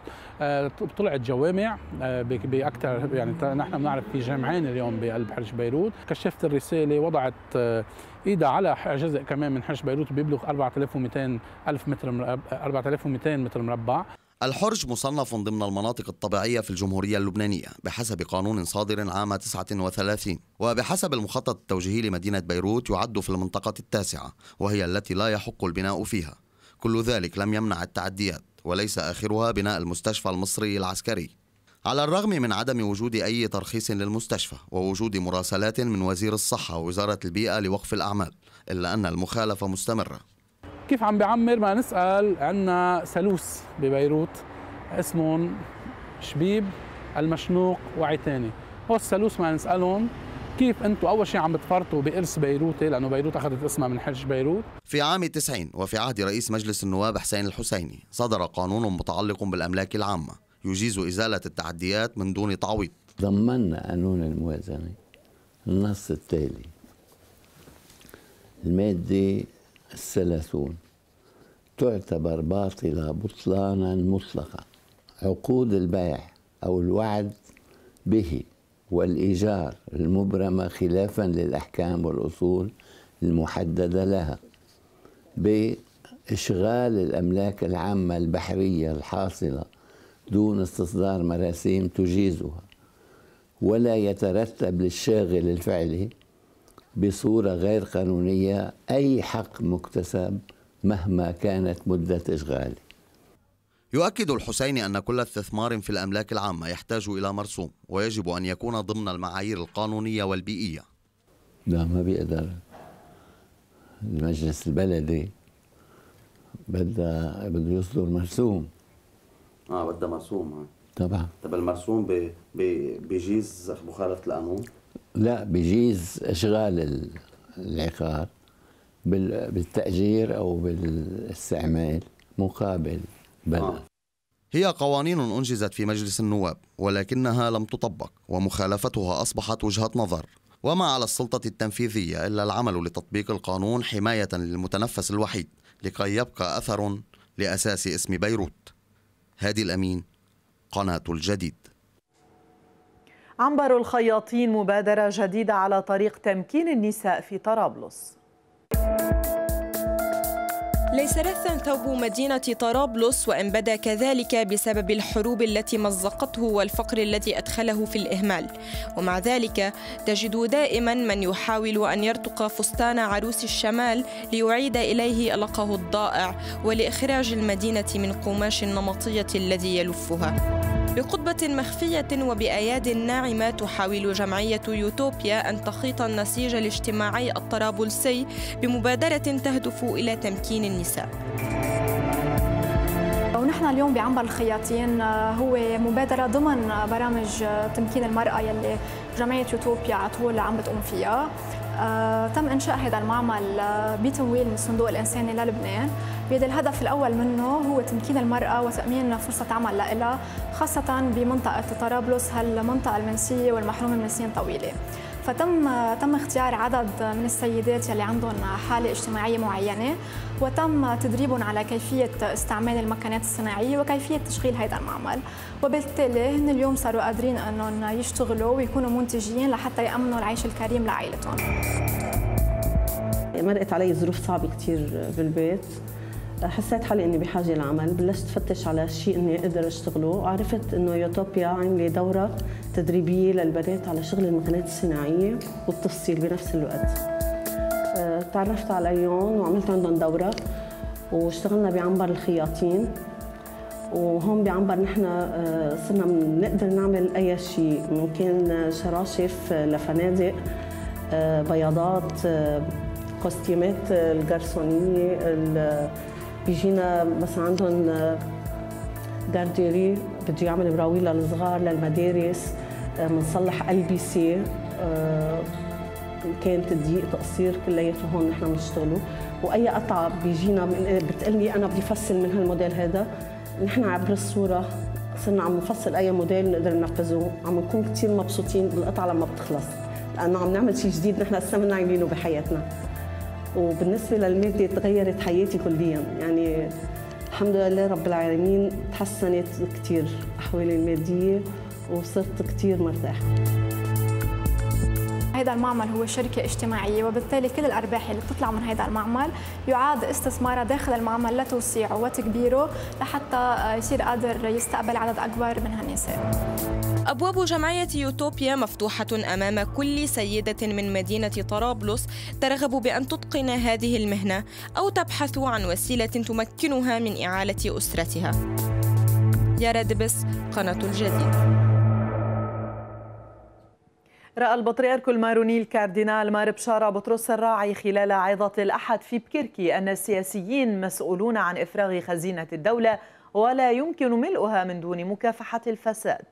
طلعت جوامع باكثر، يعني نحن بنعرف في جامعين اليوم بقلب حرش بيروت. كشفت الرساله وضعت ايدها على جزء كمان من حرش بيروت بيبلغ أربعة آلاف ومئتين ألف متر أربعة آلاف ومئتين متر مربع. الحرج مصنف ضمن المناطق الطبيعية في الجمهورية اللبنانية بحسب قانون صادر عام تسعة وثلاثين، وبحسب المخطط التوجيهي لمدينة بيروت يعد في المنطقة التاسعة، وهي التي لا يحق البناء فيها. كل ذلك لم يمنع التعديات، وليس آخرها بناء المستشفى المصري العسكري. على الرغم من عدم وجود أي ترخيص للمستشفى ووجود مراسلات من وزير الصحة ووزارة البيئة لوقف الأعمال، إلا أن المخالفة مستمرة. كيف عم بيعمر ما نسأل؟ عنا سلوس ببيروت اسمهم شبيب، المشنوق، وعتاني. هو السلوس ما نسألهم كيف انتم اول شيء عم بتفرطوا بإرث بيروتي، لانه بيروت اخذت اسمها من حرش بيروت. في عام تسعين وفي عهد رئيس مجلس النواب حسين الحسيني صدر قانون متعلق بالاملاك العامة يجيز ازالة التعديات من دون تعويض. ضمننا قانون الموازنة النص التالي: المادة الثلاثون تعتبر باطلة بطلانا مطلقا عقود البيع أو الوعد به والإيجار المبرمة خلافا للأحكام والأصول المحددة لها بإشغال الأملاك العامة البحرية الحاصلة دون استصدار مراسيم تجيزها، ولا يترتب للشاغل الفعلي بصورة غير قانونية أي حق مكتسب مهما كانت مدة إشغاله. يؤكد الحسيني أن كل استثمار في الأملاك العامة يحتاج إلى مرسوم، ويجب أن يكون ضمن المعايير القانونية والبيئية. لا، ما بيقدر المجلس البلدي بده بده يصدر مرسوم. اه بده مرسوم. طبعا. طب المرسوم بي بي بيجيز مخالفة القانون؟ لا، بيجيز إشغال العقار بالتأجير أو بالاستعمال مقابل بلد. هي قوانين أنجزت في مجلس النواب ولكنها لم تطبق، ومخالفتها أصبحت وجهة نظر، وما على السلطة التنفيذية إلا العمل لتطبيق القانون حماية للمتنفس الوحيد لكي يبقى أثر لأساس اسم بيروت. هادي الأمين، قناة الجديد. عنبر الخياطين مبادرة جديدة على طريق تمكين النساء في طرابلس. ليس رثا ثوب مدينة طرابلس، وإن بدا كذلك بسبب الحروب التي مزقته والفقر الذي أدخله في الإهمال، ومع ذلك تجد دائما من يحاول أن يرتق فستان عروس الشمال ليعيد إليه ألقه الضائع ولإخراج المدينة من قماش النمطية الذي يلفها. بقبة مخفية وبأياد ناعمة تحاول جمعية يوتوبيا أن تخيط النسيج الاجتماعي الطرابلسي بمبادرة تهدف إلى تمكين النساء. ونحن اليوم بعنبر الخياطين هو مبادرة ضمن برامج تمكين المرأة يلي جمعية يوتوبيا على طول عم بتقوم فيها. آه، تم إنشاء هذا المعمل بتمويل من الصندوق الإنساني للبنان، بيد الهدف الأول منه هو تمكين المرأة وتأمين فرصة عمل لها، خاصة بمنطقة طرابلس، هالمنطقة المنسية والمحرومة من سنين طويلة. فتم تم اختيار عدد من السيدات يلي عندهم حالة اجتماعية معينة، وتم تدريبهم على كيفية استعمال المكنات الصناعية وكيفية تشغيل هذا المعمل، وبالتالي هن اليوم صاروا قادرين انهم يشتغلوا ويكونوا منتجين لحتى يأمنوا العيش الكريم لعائلتهم. مرقت علي ظروف صعبة كثير بالبيت، حسيت حالي اني بحاجه لعمل، بلشت فتش على شيء اني اقدر اشتغله، وعرفت انه يوتوبيا عامله دوره تدريبيه للبنات على شغل المكنات الصناعيه والتفصيل بنفس الوقت. تعرفت عليهم وعملت عندهم دوره واشتغلنا بعنبر الخياطين، وهون بعنبر نحن صرنا بنقدر نعمل اي شيء، ممكن شراشف لفنادق، بياضات، كوستيمات الجرسونيه، بيجينا مثلا عندهم جارديري بده يعمل براويل للصغار للمدارس، بنصلح البسه، كان تضييق تقصير كلياته هون نحن بنشتغلوا، واي قطعه بيجينا بتقلي انا بدي فصل من هالموديل هذا، نحن عبر الصوره صرنا عم نفصل اي موديل نقدر ننفذه، عم نكون كثير مبسوطين بالقطعه لما بتخلص، لانه عم نعمل شيء جديد نحن لسه منا عاملينه بحياتنا. وبالنسبه للماده تغيرت حياتي كليا، يعني الحمد لله رب العالمين تحسنت كثير احوالي الماديه وصرت كثير مرتاحه. هذا المعمل هو شركة اجتماعية، وبالتالي كل الأرباح اللي بتطلع من هذا المعمل يعاد استثمارها داخل المعمل لتوسيعه وتكبيره لحتى يصير قادر يستقبل عدد أكبر من هالنساء. أبواب جمعية يوتوبيا مفتوحة أمام كل سيدة من مدينة طرابلس ترغب بأن تتقن هذه المهنة أو تبحث عن وسيلة تمكنها من إعالة أسرتها. يارا دبس، قناة الجديد. رأى البطريرك الماروني الكاردينال مار بشارة بطرس الراعي خلال عظة الأحد في بكركي أن السياسيين مسؤولون عن إفراغ خزينة الدولة ولا يمكن ملؤها من دون مكافحة الفساد.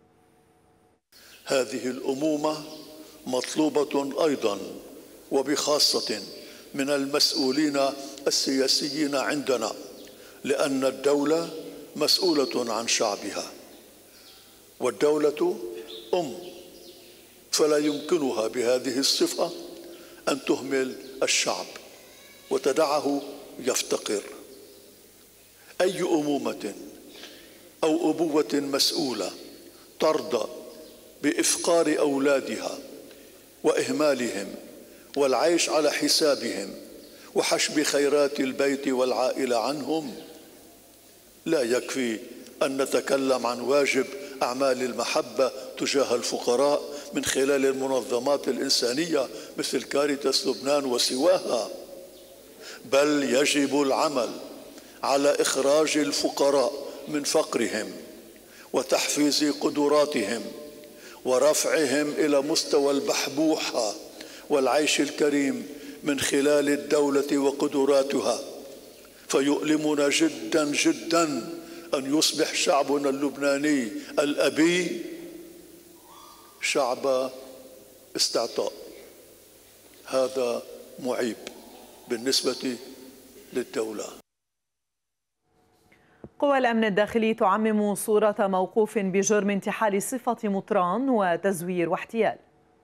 هذه الأمومة مطلوبة أيضا وبخاصة من المسؤولين السياسيين عندنا، لأن الدولة مسؤولة عن شعبها، والدولة أم، فلا يمكنها بهذه الصفة أن تهمل الشعب وتدعه يفتقر. أي أمومة أو أبوة مسؤولة ترضى بإفقار أولادها وإهمالهم والعيش على حسابهم وحشب خيرات البيت والعائلة عنهم، لا يكفي أن نتكلم عن واجب أعمال المحبة تجاه الفقراء من خلال المنظمات الإنسانية مثل كاريتاس لبنان وسواها، بل يجب العمل على إخراج الفقراء من فقرهم وتحفيز قدراتهم ورفعهم إلى مستوى البحبوحة والعيش الكريم من خلال الدولة وقدراتها. فيؤلمنا جدا جدا أن يصبح شعبنا اللبناني الأبي شعب استعطاء. هذا معيب بالنسبة للدولة. قوى الأمن الداخلي تعمم صورة موقوف بجرم انتحال صفة مطران وتزوير واحتيال.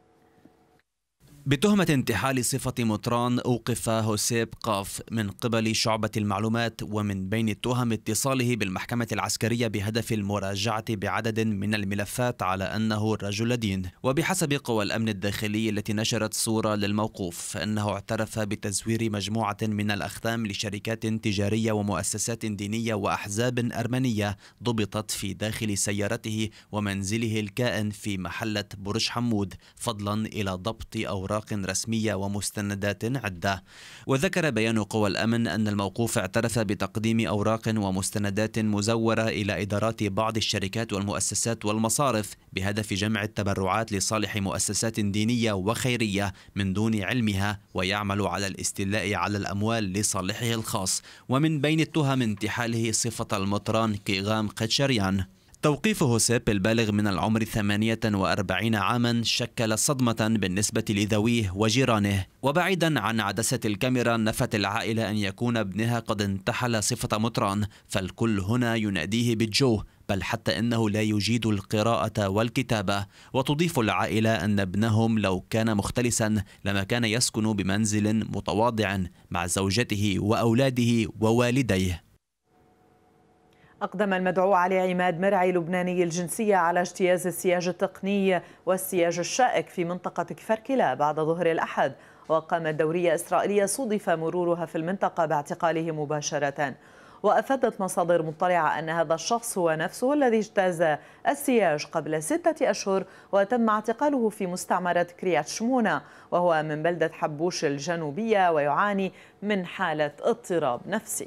بتهمة انتحال صفة مطران أوقف هوسيب قاف من قبل شعبة المعلومات، ومن بين التهم اتصاله بالمحكمة العسكرية بهدف المراجعة بعدد من الملفات على أنه رجل دين. وبحسب قوى الأمن الداخلي التي نشرت صورة للموقوف، فإنه اعترف بتزوير مجموعة من الأختام لشركات تجارية ومؤسسات دينية وأحزاب أرمنية ضبطت في داخل سيارته ومنزله الكائن في محلة برج حمود، فضلا إلى ضبط أوراق رسمية ومستندات عدة. وذكر بيان قوى الأمن أن الموقوف اعترف بتقديم أوراق ومستندات مزورة إلى إدارات بعض الشركات والمؤسسات والمصارف بهدف جمع التبرعات لصالح مؤسسات دينية وخيرية من دون علمها، ويعمل على الاستيلاء على الأموال لصالحه الخاص. ومن بين التهم انتحاله صفة المطران كيغام قدشريان. توقيف هوسيب البالغ من العمر ثمانية وأربعين عاما شكل صدمة بالنسبة لذويه وجيرانه. وبعيدا عن عدسة الكاميرا، نفت العائلة أن يكون ابنها قد انتحل صفة مطران، فالكل هنا يناديه بالجو، بل حتى أنه لا يجيد القراءة والكتابة. وتضيف العائلة أن ابنهم لو كان مختلسا لما كان يسكن بمنزل متواضع مع زوجته وأولاده ووالديه. أقدم المدعو علي عماد مرعي لبناني الجنسية على اجتياز السياج التقني والسياج الشائك في منطقة كفركلة بعد ظهر الأحد، وقامت دورية إسرائيلية صودف مرورها في المنطقة باعتقاله مباشرة. وأفادت مصادر مطلعة أن هذا الشخص هو نفسه الذي اجتاز السياج قبل ستة أشهر، وتم اعتقاله في مستعمرة كريات شمونة، وهو من بلدة حبوش الجنوبية ويعاني من حالة اضطراب نفسي.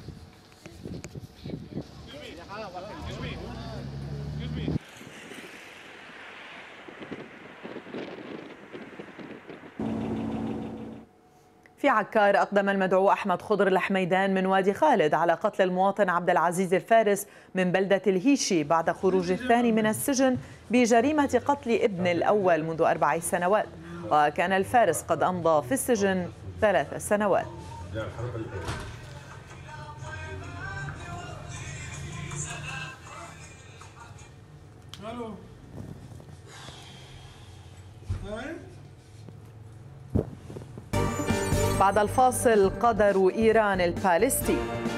في عكار أقدم المدعو أحمد خضر الحميدان من وادي خالد على قتل المواطن عبد العزيز الفارس من بلدة الهيشي بعد خروج الثاني من السجن بجريمة قتل ابن الأول منذ أربع سنوات، وكان الفارس قد أمضى في السجن ثلاث سنوات. بعد الفاصل قدر إيران البالستي.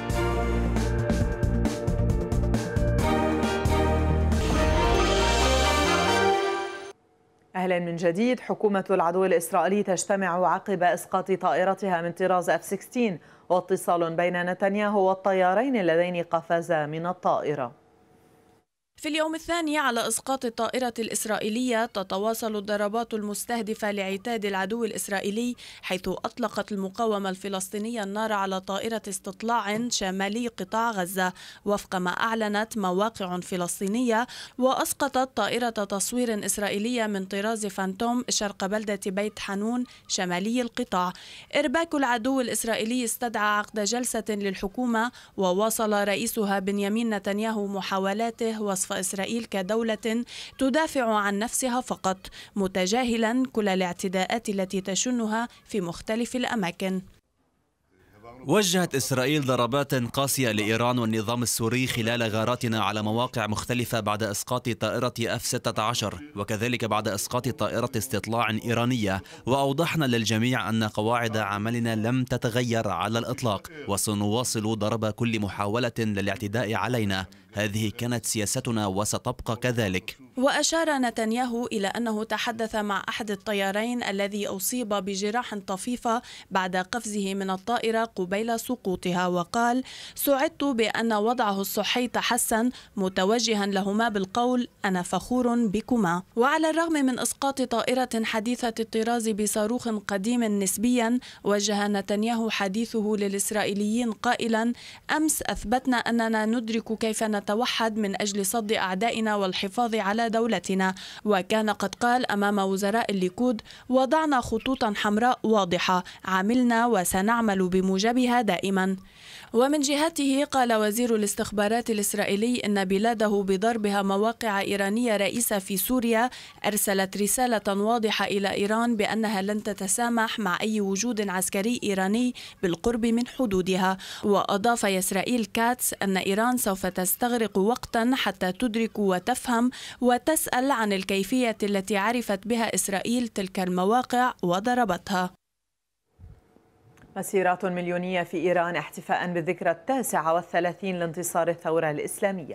أهلا من جديد. حكومة العدو الإسرائيلي تجتمع عقب إسقاط طائرتها من طراز إف ستة عشر، واتصال بين نتنياهو والطيارين اللذين قفزا من الطائرة. في اليوم الثاني على إسقاط الطائرة الإسرائيلية تتواصل الضربات المستهدفة لعتاد العدو الإسرائيلي، حيث أطلقت المقاومة الفلسطينية النار على طائرة استطلاع شمالي قطاع غزة وفق ما أعلنت مواقع فلسطينية، وأسقطت طائرة تصوير إسرائيلية من طراز فانتوم شرق بلدة بيت حنون شمالي القطاع. إرباك العدو الإسرائيلي استدعى عقد جلسة للحكومة، وواصل رئيسها بنيامين نتنياهو محاولاته وصف إسرائيل كدولة تدافع عن نفسها فقط، متجاهلا كل الاعتداءات التي تشنها في مختلف الأماكن. وجهت إسرائيل ضربات قاسية لإيران والنظام السوري خلال غاراتنا على مواقع مختلفة بعد إسقاط طائرة إف ستة عشر، وكذلك بعد إسقاط طائرة استطلاع إيرانية. وأوضحنا للجميع أن قواعد عملنا لم تتغير على الإطلاق، وسنواصل ضرب كل محاولة للاعتداء علينا. هذه كانت سياستنا وستبقى كذلك. وأشار نتنياهو إلى أنه تحدث مع أحد الطيارين الذي أصيب بجراح طفيفة بعد قفزه من الطائرة قبيل سقوطها، وقال: سعدت بأن وضعه الصحي تحسن، متوجها لهما بالقول: أنا فخور بكما. وعلى الرغم من إسقاط طائرة حديثة الطراز بصاروخ قديم نسبيا، وجه نتنياهو حديثه للإسرائيليين قائلا: أمس أثبتنا أننا ندرك كيف نتوحد من أجل صد أعدائنا والحفاظ على دولتنا. وكان قد قال أمام وزراء الليكود: وضعنا خطوطا حمراء واضحة، عملنا وسنعمل بموجبها دائما. ومن جهته قال وزير الاستخبارات الإسرائيلي إن بلاده بضربها مواقع إيرانية رئيسة في سوريا أرسلت رسالة واضحة إلى إيران بأنها لن تتسامح مع أي وجود عسكري إيراني بالقرب من حدودها. وأضاف يسرائيل كاتس أن إيران سوف تستغرق وقتا حتى تدرك وتفهم وتسأل عن الكيفية التي عرفت بها إسرائيل تلك المواقع وضربتها. مسيرات مليونية في إيران احتفاء بالذكرى التاسعة والثلاثين لانتصار الثورة الإسلامية.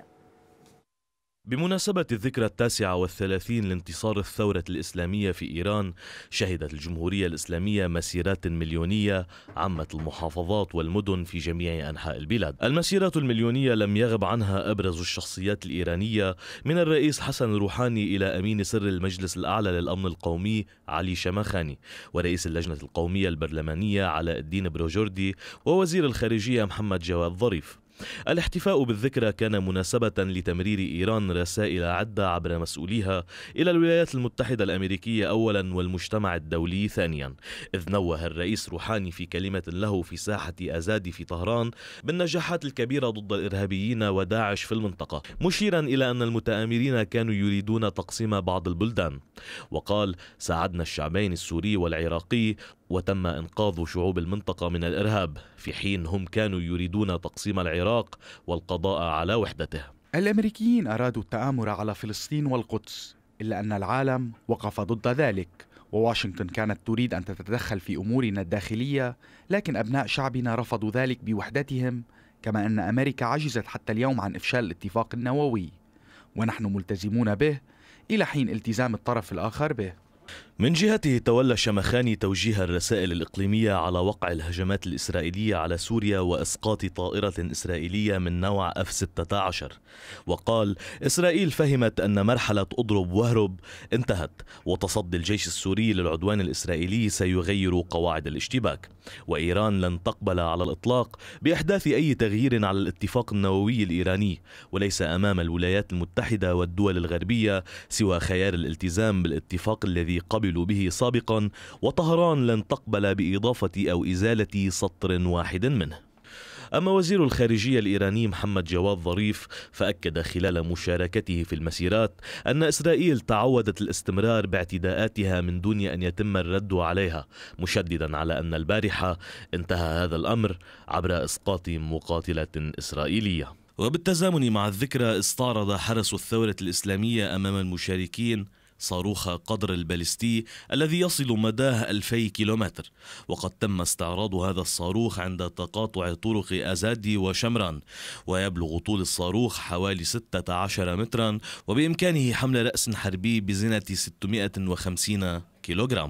بمناسبة الذكرى التاسعة والثلاثين لانتصار الثورة الإسلامية في إيران، شهدت الجمهورية الإسلامية مسيرات مليونية عمت المحافظات والمدن في جميع أنحاء البلاد. المسيرات المليونية لم يغب عنها أبرز الشخصيات الإيرانية، من الرئيس حسن روحاني إلى أمين سر المجلس الأعلى للأمن القومي علي شماخاني، ورئيس اللجنة القومية البرلمانية علاء الدين بروجردي، ووزير الخارجية محمد جواد ظريف. الاحتفاء بالذكرى كان مناسبة لتمرير إيران رسائل عدة عبر مسؤوليها إلى الولايات المتحدة الأمريكية أولا والمجتمع الدولي ثانيا، إذ نوه الرئيس روحاني في كلمة له في ساحة أزادي في طهران بالنجاحات الكبيرة ضد الإرهابيين وداعش في المنطقة، مشيرا إلى أن المتآمرين كانوا يريدون تقسيم بعض البلدان. وقال: ساعدنا الشعبين السوري والعراقي وتم إنقاذ شعوب المنطقة من الإرهاب، في حين هم كانوا يريدون تقسيم العراق والقضاء على وحدته. الأمريكيين أرادوا التآمر على فلسطين والقدس، إلا أن العالم وقف ضد ذلك، وواشنطن كانت تريد أن تتدخل في أمورنا الداخلية، لكن أبناء شعبنا رفضوا ذلك بوحدتهم، كما أن أمريكا عجزت حتى اليوم عن إفشال الاتفاق النووي، ونحن ملتزمون به إلى حين التزام الطرف الآخر به. من جهته تولى شماخاني توجيه الرسائل الإقليمية على وقع الهجمات الإسرائيلية على سوريا وإسقاط طائرة إسرائيلية من نوع إف ستة عشر، وقال: إسرائيل فهمت أن مرحلة أضرب واهرب انتهت، وتصدي الجيش السوري للعدوان الإسرائيلي سيغير قواعد الاشتباك، وإيران لن تقبل على الإطلاق بإحداث أي تغيير على الاتفاق النووي الإيراني، وليس أمام الولايات المتحدة والدول الغربية سوى خيار الالتزام بالاتفاق الذي قبل به سابقا، وطهران لن تقبل بإضافة أو إزالة سطر واحد منه. أما وزير الخارجية الإيراني محمد جواد ظريف فأكد خلال مشاركته في المسيرات أن إسرائيل تعودت الاستمرار باعتداءاتها من دون أن يتم الرد عليها، مشددا على أن البارحة انتهى هذا الأمر عبر إسقاط مقاتلة إسرائيلية. وبالتزامن مع الذكرى استعرض حرس الثورة الإسلامية أمام المشاركين صاروخ قدر البالستي الذي يصل مداه ألفي كيلومتر، وقد تم استعراض هذا الصاروخ عند تقاطع طرق أزادي وشمران، ويبلغ طول الصاروخ حوالي ستة عشر مترا، وبإمكانه حمل رأس حربي بزنة ستمائة وخمسين كيلوغرام.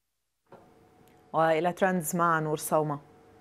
وإلى ترندز مع نور صومة.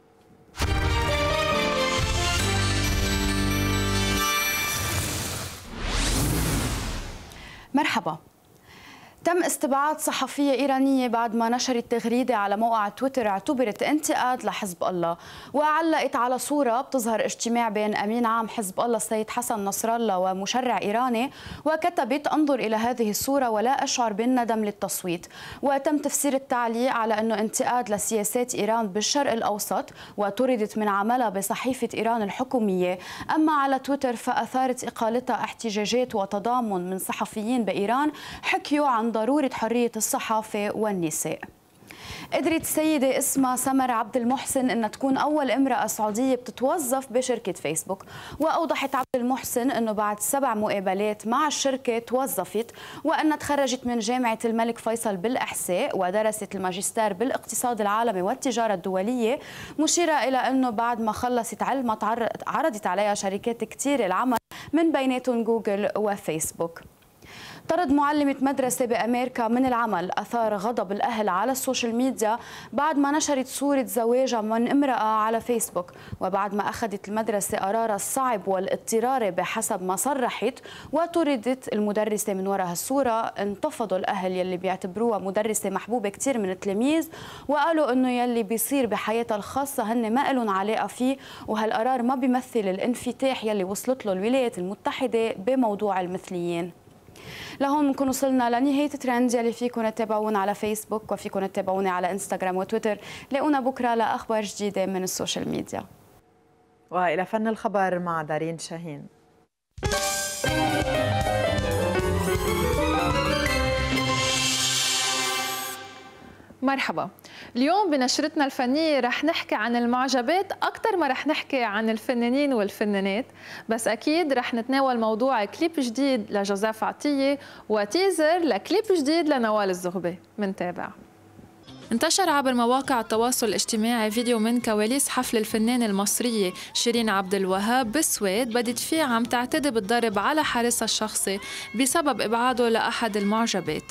مرحبا. تم استبعاد صحفية إيرانية بعد ما نشرت تغريدة على موقع تويتر اعتبرت انتقاد لحزب الله، وعلقت على صورة بتظهر اجتماع بين أمين عام حزب الله السيد حسن نصر الله ومشرع إيراني، وكتبت: انظر إلى هذه الصورة ولا أشعر بالندم للتصويت. وتم تفسير التعليق على أنه انتقاد لسياسات إيران بالشرق الأوسط، وطردت من عملها بصحيفة إيران الحكومية. أما على تويتر فأثارت إقالتها احتجاجات وتضامن من صحفيين بإيران حكيوا عن ضرورة حرية الصحافة والنساء. قدرت السيدة اسمها سمر عبد المحسن أن تكون أول امرأة سعودية بتتوظف بشركة فيسبوك، وأوضحت عبد المحسن أنه بعد سبع مقابلات مع الشركة توظفت، وأنها تخرجت من جامعة الملك فيصل بالإحساء ودرست الماجستير بالاقتصاد العالمي والتجارة الدولية، مشيرة إلى أنه بعد ما خلصت علمها عرضت عليها شركات كتير العمل من بيناتهم جوجل وفيسبوك. طرد معلمة مدرسة بأمريكا من العمل أثار غضب الأهل على السوشيال ميديا بعد ما نشرت صورة زواجها من امرأة على فيسبوك، وبعد ما أخذت المدرسة قرارها الصعب والاضطراري بحسب ما صرحت وطردت المدرسة من وراء هالصورة. انتفضوا الأهل يلي بيعتبروها مدرسة محبوبة كتير من التلاميذ، وقالوا إنه يلي بيصير بحياتها الخاصة هن ما لهم علاقة فيه، وهالقرار ما بيمثل الانفتاح يلي وصلت له الولايات المتحدة بموضوع المثليين. لهون بنكون وصلنا لنهاية ترند يلي فيكم تتابعونا على فيسبوك وفيكم تتابعونا على انستغرام وتويتر. لاقونا بكرة لأخبار جديدة من السوشيال ميديا. وإلى فن الخبر مع دارين شاهين. مرحبا. اليوم بنشرتنا الفنية رح نحكي عن المعجبات أكثر ما رح نحكي عن الفنانين والفنانات، بس أكيد رح نتناول موضوع كليب جديد لجوزيف عطية وتيزر لكليب جديد لنوال الزغبي. منتابع. انتشر عبر مواقع التواصل الاجتماعي فيديو من كواليس حفل الفنانة المصرية شيرين عبد الوهاب بالسويد، بدت فيه عم تعتدي بالضرب على حارسها الشخصي بسبب إبعاده لأحد المعجبات.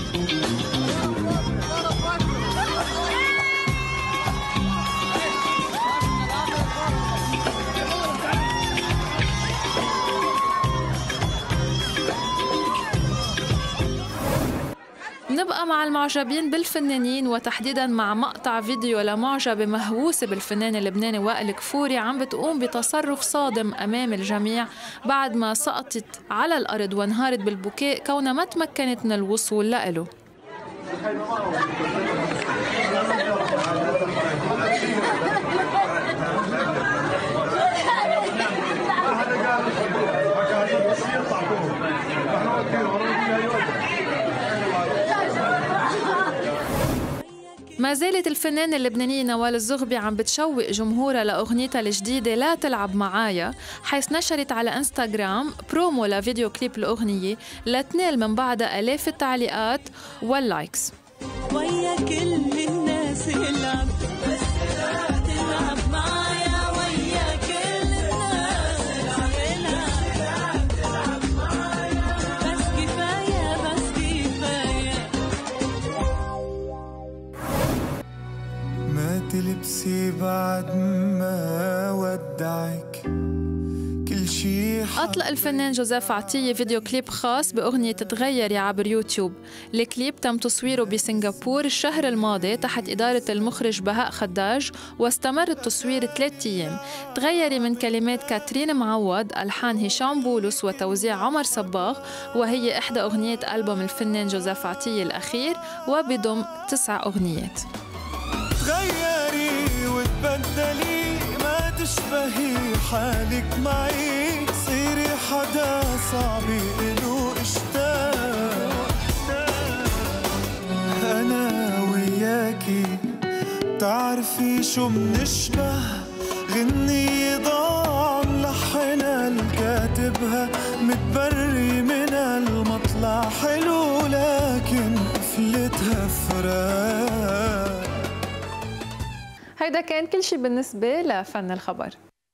نبقى مع المعجبين بالفنانين وتحديدا مع مقطع فيديو لمعجبة مهووسة بالفنان اللبناني وائل كفوري عم بتقوم بتصرف صادم أمام الجميع بعد ما سقطت على الأرض وانهارت بالبكاء كونها ما تمكنت من الوصول لإله. ما زالت الفنانة اللبنانية نوال الزغبي عم بتشوق جمهورها لأغنيتها الجديدة لا تلعب معايا، حيث نشرت على انستغرام برومو لفيديو كليب الأغنية لتنال من بعدها آلاف التعليقات واللايكس. ويا كل الناس العب بس لا تلعب معايا، ويا كل الناس العب تلعب معايا، بس كفاية بس كفاية. ما تلبسي بعد ما ودعك كل شي. أطلق الفنان جوزيف عطية فيديو كليب خاص بأغنية تغيري عبر يوتيوب. الكليب تم تصويره بسنغافورة الشهر الماضي تحت إدارة المخرج بهاء خداج، واستمر التصوير ثلاثة أيام. تغيري من كلمات كاترين معوض، ألحان هشام بولس وتوزيع عمر صباغ، وهي إحدى أغنيات ألبوم الفنان جوزيف عطية الأخير، وبضم تسع أغنيات. تغيري وتبدلي ما تشبهي حالك معي، صيري حدا صعب إله اشتاق. أنا وياكي بتعرفي شو منشبه، غنية ضاع ملحنها الكاتبها، متبري من المطلع حلو لكن قفلتها فراق. هيدا كان كل شيء بالنسبة لفن الخبر.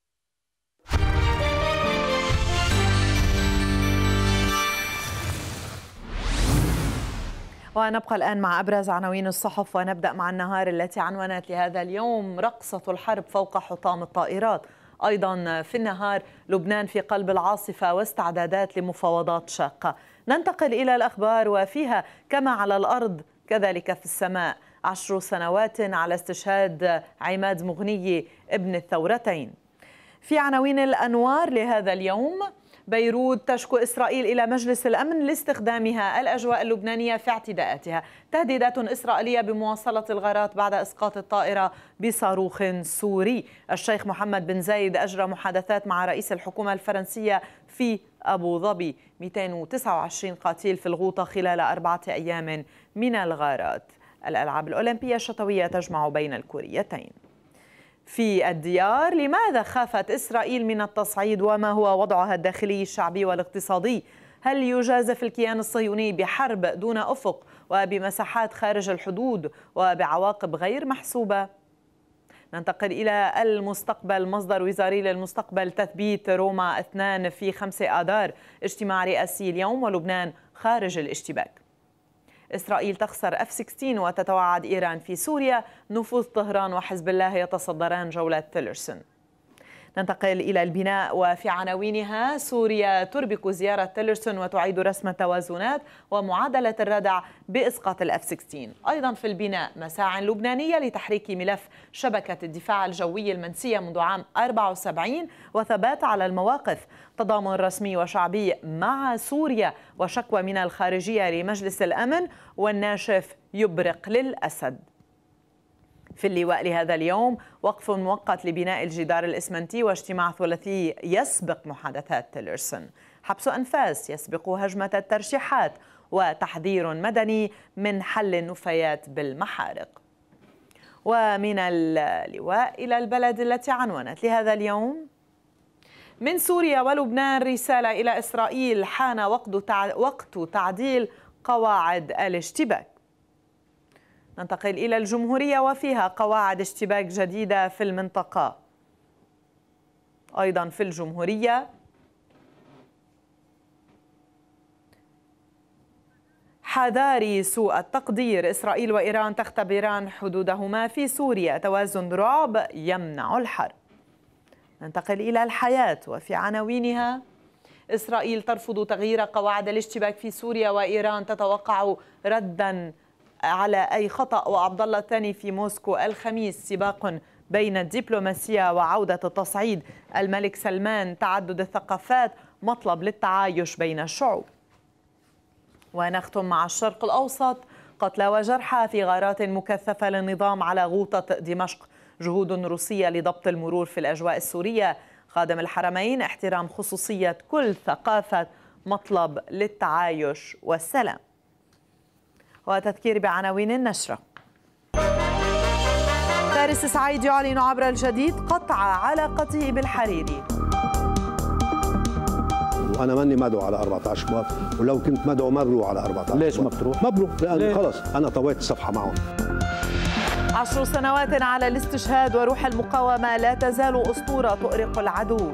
ونبقى الآن مع أبرز عناوين الصحف، ونبدأ مع النهار التي عنونت لهذا اليوم رقصة الحرب فوق حطام الطائرات. أيضا في النهار لبنان في قلب العاصفة واستعدادات لمفاوضات شاقة. ننتقل إلى الأخبار وفيها كما على الأرض كذلك في السماء. عشر سنوات على استشهاد عماد مغني ابن الثورتين. في عناوين الأنوار لهذا اليوم: بيروت تشكو إسرائيل إلى مجلس الأمن لاستخدامها الأجواء اللبنانية في اعتداءاتها. تهديدات إسرائيلية بمواصلة الغارات بعد إسقاط الطائرة بصاروخ سوري. الشيخ محمد بن زايد أجرى محادثات مع رئيس الحكومة الفرنسية في أبو ظبي. مئتين وتسعة وعشرين قتيل في الغوطة خلال أربعة أيام من الغارات. الألعاب الأولمبية الشتوية تجمع بين الكوريتين. في الديار: لماذا خافت إسرائيل من التصعيد وما هو وضعها الداخلي الشعبي والاقتصادي؟ هل يجازف الكيان الصهيوني بحرب دون أفق وبمساحات خارج الحدود وبعواقب غير محسوبة؟ ننتقل إلى المستقبل. مصدر وزاري للمستقبل تثبيت روما اثنان في خمسة آذار، اجتماع رئاسي اليوم ولبنان خارج الاشتباك. إسرائيل تخسر إف ستة عشر وتتوعد إيران في سوريا، نفوذ طهران وحزب الله يتصدران جولة تيلرسون. ننتقل إلى البناء وفي عناوينها: سوريا تربك زيارة تيلرسون وتعيد رسم التوازنات ومعادلة الردع بإسقاط الإف ستة عشر. أيضا في البناء مساع لبنانية لتحريك ملف شبكة الدفاع الجوي المنسية منذ عام أربعة وسبعين وثبات على المواقف، تضامن رسمي وشعبي مع سوريا وشكوى من الخارجية لمجلس الأمن، والناشف يبرق للأسد. في اللواء لهذا اليوم: وقف مؤقت لبناء الجدار الإسمنتي واجتماع ثلاثي يسبق محادثات تيلرسون، حبس أنفاس يسبق هجمة الترشيحات، وتحذير مدني من حل النفايات بالمحارق. ومن اللواء إلى البلد التي عنونت لهذا اليوم: من سوريا ولبنان رسالة إلى إسرائيل، حان وقت تعديل قواعد الاشتباك. ننتقل إلى الجمهورية وفيها قواعد اشتباك جديدة في المنطقة. أيضا في الجمهورية: حذاري سوء التقدير، إسرائيل وإيران تختبران حدودهما في سوريا، توازن رعب يمنع الحرب. ننتقل إلى الحياة وفي عناوينها: إسرائيل ترفض تغيير قواعد الاشتباك في سوريا وإيران تتوقع ردا على أي خطأ، وعبد الله الثاني في موسكو الخميس، سباق بين الدبلوماسية وعودة التصعيد، الملك سلمان تعدد الثقافات مطلب للتعايش بين الشعوب. ونختم مع الشرق الأوسط: قتلى وجرحى في غارات مكثفة للنظام على غوطة دمشق، جهود روسية لضبط المرور في الأجواء السورية، خادم الحرمين احترام خصوصية كل ثقافة مطلب للتعايش والسلام. وتذكير بعناوين النشرة: فارس سعيد يعلن عبر الجديد قطع علاقته بالحريري. وانا ماني مدعو على أربعة عشر شباط، ولو كنت مدعو ما بروح على أربعة عشر. ليش ما بتروح؟ ما بروح لأن خلص انا طويت الصفحه معهم. عشر سنوات على الاستشهاد وروح المقاومة لا تزال أسطورة تؤرق العدو.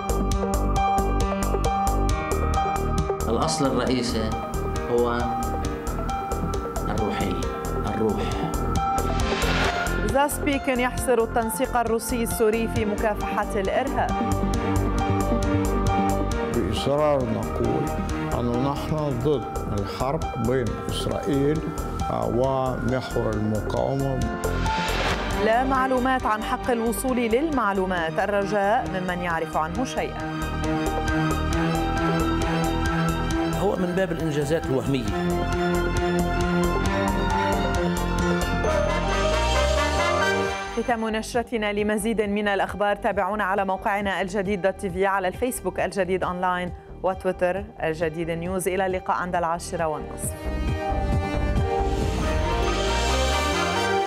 الأصل الرئيسي هو الروحية، الروح. زاسبيكن يحصر التنسيق الروسي السوري في مكافحة الإرهاب. بإصرار نقول أن نحن ضد الحرب بين إسرائيل ومحور المقاومة. لا معلومات عن حق الوصول للمعلومات، الرجاء ممن يعرف عنه شيئا. هو من باب الإنجازات الوهمية. ختام نشرتنا. لمزيد من الأخبار تابعونا على موقعنا الجديد دوت تي في، على الفيسبوك الجديد أونلاين وتويتر الجديد نيوز. إلى اللقاء عند العاشرة والنصف.